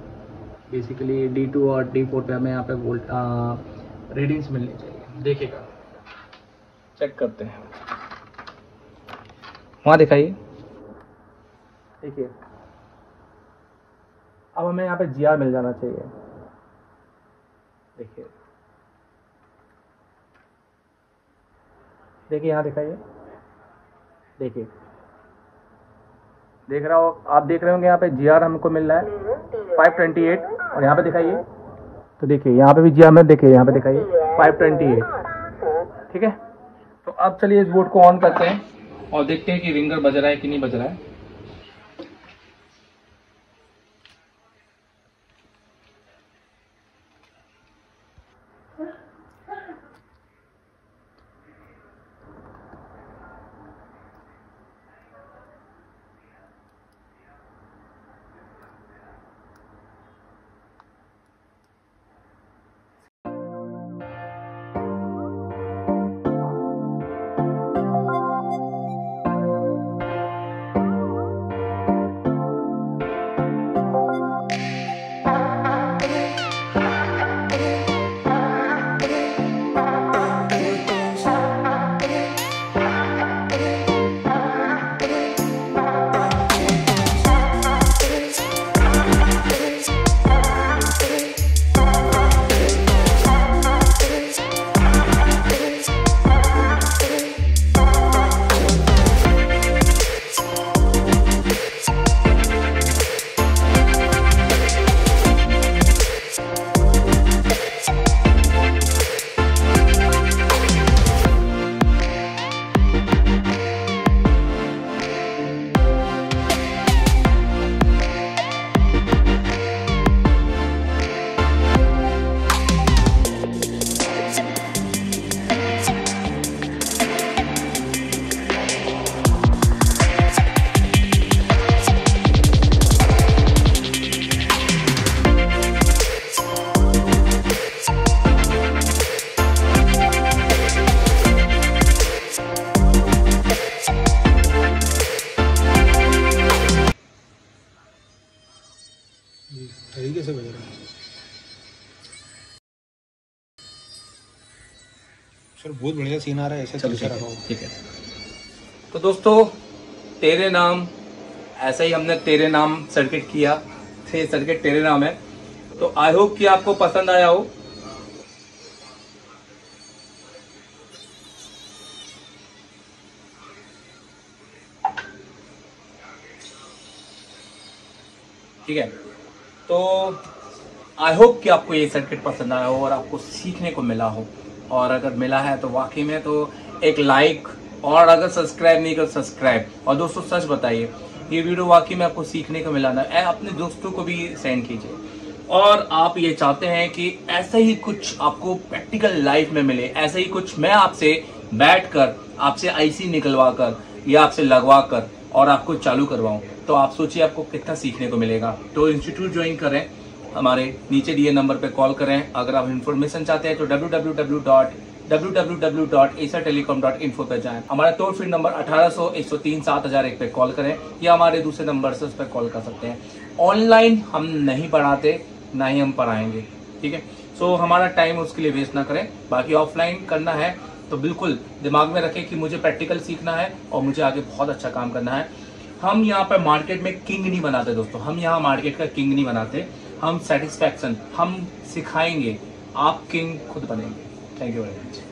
और D4 पे हमें यहाँ पे वोल्ट रीडिंग्स मिलनी चाहिए। देखिएगा, चेक करते हैं, वहाँ दिखाइए। देखिए अब हमें यहाँ पे जीआर मिल जाना चाहिए। देखिए यहाँ दिखाइए, देखिए देख रहा हो, आप देख रहे होंगे यहाँ पे जीआर हमको मिल रहा है 528, और यहाँ पे दिखाइए तो देखिए यहाँ पे भी जीआर में, देखिए यहाँ पे दिखाइए 528। ठीक है, तो अब चलिए इस बोर्ड को ऑन करते हैं और देखते हैं कि रिंगर बज रहा है कि नहीं बज रहा है। तरीके से बज रहा है सर, बहुत बढ़िया सीन आ रहा है, ऐसे चलता रहा। ठीक है, तो दोस्तों तेरे नाम, ऐसे ही हमने तेरे नाम सर्किट किया, सर्किट तेरे नाम है। तो आई होप कि आपको पसंद आया हो। ठीक है, तो आई होप कि आपको ये सर्किट पसंद आया हो और आपको सीखने को मिला हो, और अगर मिला है तो वाकई में तो एक लाइक, और अगर सब्सक्राइब नहीं कर सब्सक्राइब। और दोस्तों सच बताइए, ये वीडियो वाकई में आपको सीखने को मिला ना, अपने दोस्तों को भी सेंड कीजिए। और आप ये चाहते हैं कि ऐसा ही कुछ आपको प्रैक्टिकल लाइफ में मिले, ऐसा ही कुछ मैं आपसे बैठकर आपसे आईसी निकलवा कर ये आपसे लगवा कर और आपको चालू करवाऊं, तो आप सोचिए आपको कितना सीखने को मिलेगा। तो इंस्टीट्यूट ज्वाइन करें, हमारे नीचे दिए नंबर पे कॉल करें। अगर आप इन्फॉर्मेशन चाहते हैं तो www.acertelecom.info पे जाएं। हमारा टोल फ्री नंबर 1800-103-7001 पे कॉल करें, या हमारे दूसरे नंबर से उस पर कॉल कर सकते हैं। ऑनलाइन हम नहीं पढ़ाते, ना ही हम पढ़ाएंगे, ठीक है। सो हमारा टाइम उसके लिए वेस्ट ना करें। बाकी ऑफलाइन करना है तो बिल्कुल दिमाग में रखें कि मुझे प्रैक्टिकल सीखना है और मुझे आगे बहुत अच्छा काम करना है। हम यहाँ पर मार्केट में किंग नहीं बनाते दोस्तों, हम यहाँ मार्केट का किंग नहीं बनाते, हम सेटिस्फैक्शन, हम सिखाएंगे, आप किंग खुद बनेंगे। Thank you very much.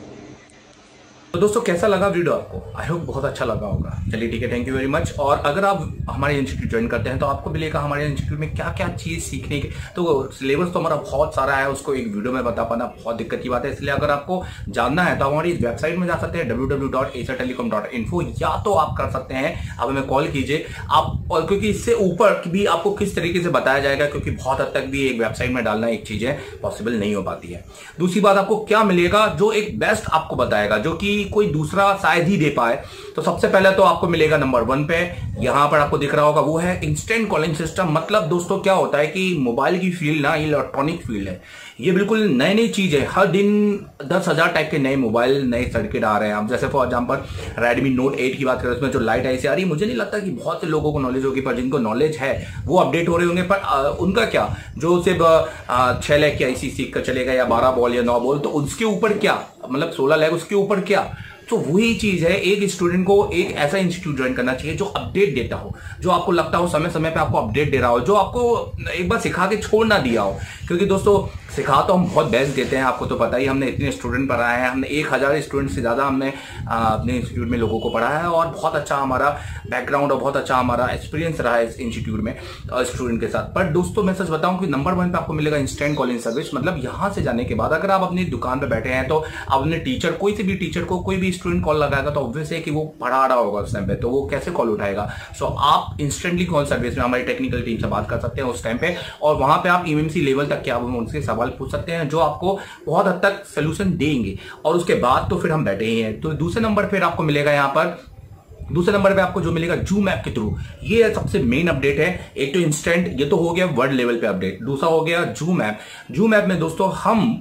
तो दोस्तों कैसा लगा वीडियो आपको? आई होप बहुत अच्छा लगा होगा। चलिए ठीक है, थैंक यू वेरी मच। और अगर आप हमारे इंस्टीट्यूट ज्वाइन करते हैं तो आपको मिलेगा हमारे इंस्टीट्यूट में क्या क्या चीज सीखने की। तो सिलेबस तो हमारा बहुत सारा है, उसको एक वीडियो में बता पाना बहुत दिक्कत की बात है। इसलिए अगर आपको जानना है तो हमारी इस वेबसाइट में जा सकते हैं www.acertelecom.info, या तो आप कर सकते हैं, आप हमें कॉल कीजिए आप। और क्योंकि इससे ऊपर भी आपको किस तरीके से बताया जाएगा, क्योंकि बहुत हद तक भी एक वेबसाइट में डालना एक चीज है, पॉसिबल नहीं हो पाती है। दूसरी बात, आपको क्या मिलेगा जो एक बेस्ट आपको बताएगा, जो कि कोई दूसरा शायद ही दे पाए। तो सबसे पहले तो आपको मिलेगा नंबर 1 पे, यहां पर आपको दिख रहा होगा, वो है इंस्टेंट कॉलिंग सिस्टम। मतलब दोस्तों क्या होता है कि मोबाइल की फील्ड ना इलेक्ट्रॉनिक फील्ड है, ये बिल्कुल नई नई चीज है। हर दिन 10,000 टाइप के नए मोबाइल, नए सर्किट आ रहे हैं। अब जैसे फॉर एग्जांपल रेडमी नोट 8 की बात करें, उसमें जो लाइट ऐसी आ रही है, मुझे नहीं लगता कि बहुत से लोगों को नॉलेज होगी, पर जिनको नॉलेज है वो अपडेट हो रहे होंगे। पर उनका क्या, जो सिर्फ 6 लाख की आईसी सीख कर चलेगा, या 12 बॉल या 9 बॉल, तो उसके ऊपर क्या, मतलब 16 लाख, उसके ऊपर क्या। तो वही चीज है, एक स्टूडेंट को एक ऐसा इंस्टीट्यूट ज्वाइन करना चाहिए जो अपडेट देता हो, जो आपको लगता हो समय समय पे आपको अपडेट दे रहा हो, जो आपको एक बार सिखा के छोड़ ना दिया हो। क्योंकि दोस्तों सिखा तो हम बहुत बेस्ट देते हैं, आपको तो पता ही, हमने इतने स्टूडेंट पढ़ाए हैं, हमने 1000 स्टूडेंट से ज्यादा हमने अपने इंस्टीट्यूट में लोगों को पढ़ाया है, और बहुत अच्छा हमारा बैकग्राउंड और बहुत अच्छा हमारा एक्सपीरियंस रहा है इस इंस्टीट्यूट में स्टूडेंट के साथ। पर दोस्तों मैं सच बताऊं कि नंबर 1 पे आपको मिलेगा इंस्टेंट कॉलिंग सर्विस। मतलब यहां से जाने के बाद अगर आप अपनी दुकान पे बैठे हैं तो आप अपने टीचर, कोई से भी टीचर को कोई भी स्टूडेंट कॉल लगाएगा तो ऑब्वियस है कि वो पढ़ा रहा होगा उस टाइम पे, तो वो कैसे कॉल उठाएगा। सो आप इंस्टेंटली कॉल सर्विस में हमारी टेक्निकल टीम से बात कर सकते हैं उस टाइम पे, और वहां पे आप एमएमसी लेवल तक के आप उनसे सवाल पूछ सकते हैं, जो आपको बहुत हद तक सोल्यूशन देंगे। और उसके बाद तो फिर हम बैठे ही हैं। तो दूसरे नंबर फिर आपको मिलेगा यहाँ पर, दूसरे नंबर पे आपको जो मिलेगा जूम ऐप के थ्रू, ये सबसे मेन अपडेट है। एक तो इंस्टेंट, ये तो हो गया वर्ल्ड लेवल पे अपडेट, दूसरा हो गया जूम ऐप। जूम ऐप में दोस्तों हम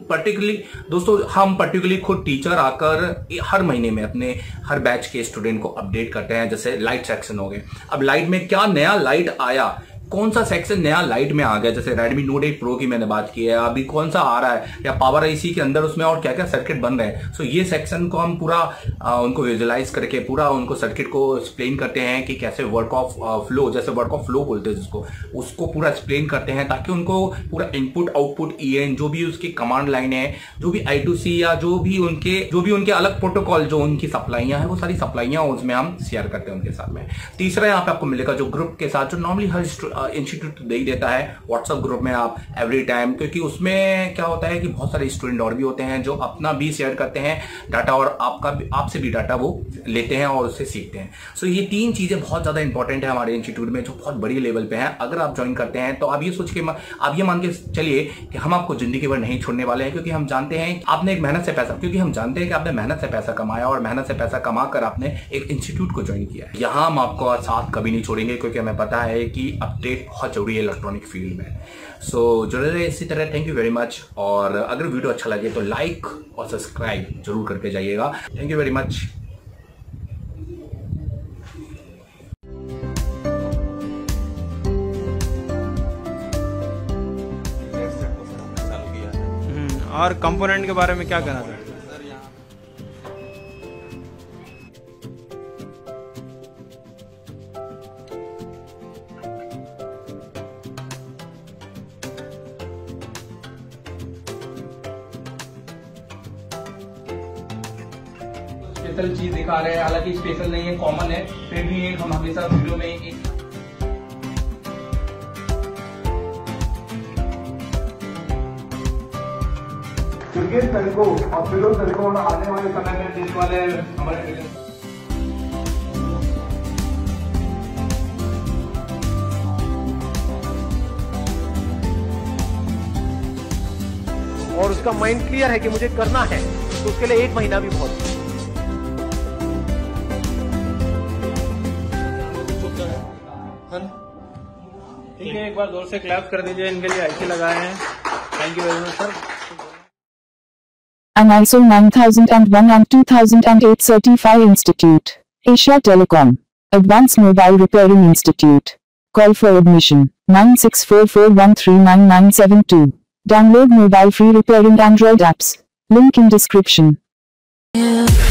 पर्टिकुलरली खुद टीचर आकर हर महीने में अपने हर बैच के स्टूडेंट को अपडेट करते हैं। जैसे लाइट सेक्शन हो गए, अब लाइट में क्या नया लाइट आया, कौन सा सेक्शन नया लाइट में आ गया, जैसे रेडमी नोट 8 प्रो की मैंने बात की है, अभी कौन सा आ रहा है, या पावर आईसी के अंदर उसमें और क्या क्या सर्किट बन रहे हैं। सो ये सेक्शन को हम पूरा उनको विजुअलाइज करके पूरा उनको सर्किट को एक्सप्लेन करते हैं कि कैसे वर्क ऑफ फ्लो, जैसे वर्क ऑफ फ्लो बोलते हैं जिसको, उसको पूरा एक्सप्लेन करते हैं, ताकि उनको पूरा इनपुट आउटपुट EN जो भी उसकी कमांड लाइन है, जो भी I2C या जो भी उनके अलग प्रोटोकॉल, जो उनकी सप्लाइयां हैं, वो सारी सप्लाइयां उसमें हम शेयर करते हैं उनके साथ में। तीसरा यहाँ पे आपको मिलेगा जो ग्रुप के साथ, जो नॉर्मली हर इंस्टीट्यूट दे ही देता है, व्हाट्सएप ग्रुप में आप एवरी टाइम, क्योंकि उसमें क्या होता है कि बहुत सारे स्टूडेंट और भी होते हैं जो अपना भी शेयर करते हैं डाटा, और आपसे भी डाटा वो लेते हैं और उससे सीखते हैं। सो ये 3 चीजें बहुत ज्यादा इंपॉर्टेंट है हमारे इंस्टीट्यूट में, जो बहुत बड़ी लेवल पे है। अगर आप ज्वाइन करते हैं तो आप ये सोच के, आप ये मान के चलिए कि हम आपको जिंदगी भर नहीं छोड़ने वाले हैं, क्योंकि हम जानते हैं आपने एक मेहनत से पैसा, क्योंकि हम जानते हैं कि आपने मेहनत से पैसा कमाया, और मेहनत से पैसा कमा कर आपने एक इंस्टीट्यूट को ज्वाइन किया। यहाँ हम आपको साथ कभी नहीं छोड़ेंगे, क्योंकि हमें पता है कि अपडेट बहुत जरूरी है इलेक्ट्रॉनिक फील्ड में। सो जुड़े रहे इसी तरह। Thank you very much. और अगर वीडियो अच्छा लगे तो लाइक और सब्सक्राइब जरूर करके जाइएगा। Thank you very much. और कंपोनेंट के बारे में क्या कहना था? स्पेशल चीज दिखा रहे हैं, हालांकि स्पेशल नहीं है, कॉमन है, फिर भी एक हम हमेशा वीडियो में एक क्रिकेट तरीकों और फिल्म तरीकों में आने वाले समय में देने वाले हमारे और उसका माइंड क्लियर है कि मुझे करना है, तो उसके लिए 1 महीना भी बहुत है। एक बार जोर से क्लैप कर दीजिए इनके लिए आईसी लगाए हैं। Thank you very much sir. An ISO 9001 and 2008 Certified Institute. Asia Telecom. Advanced Mobile Repairing Institute. Call for admission 9644139972. Download mobile free repairing Android apps. Link in description.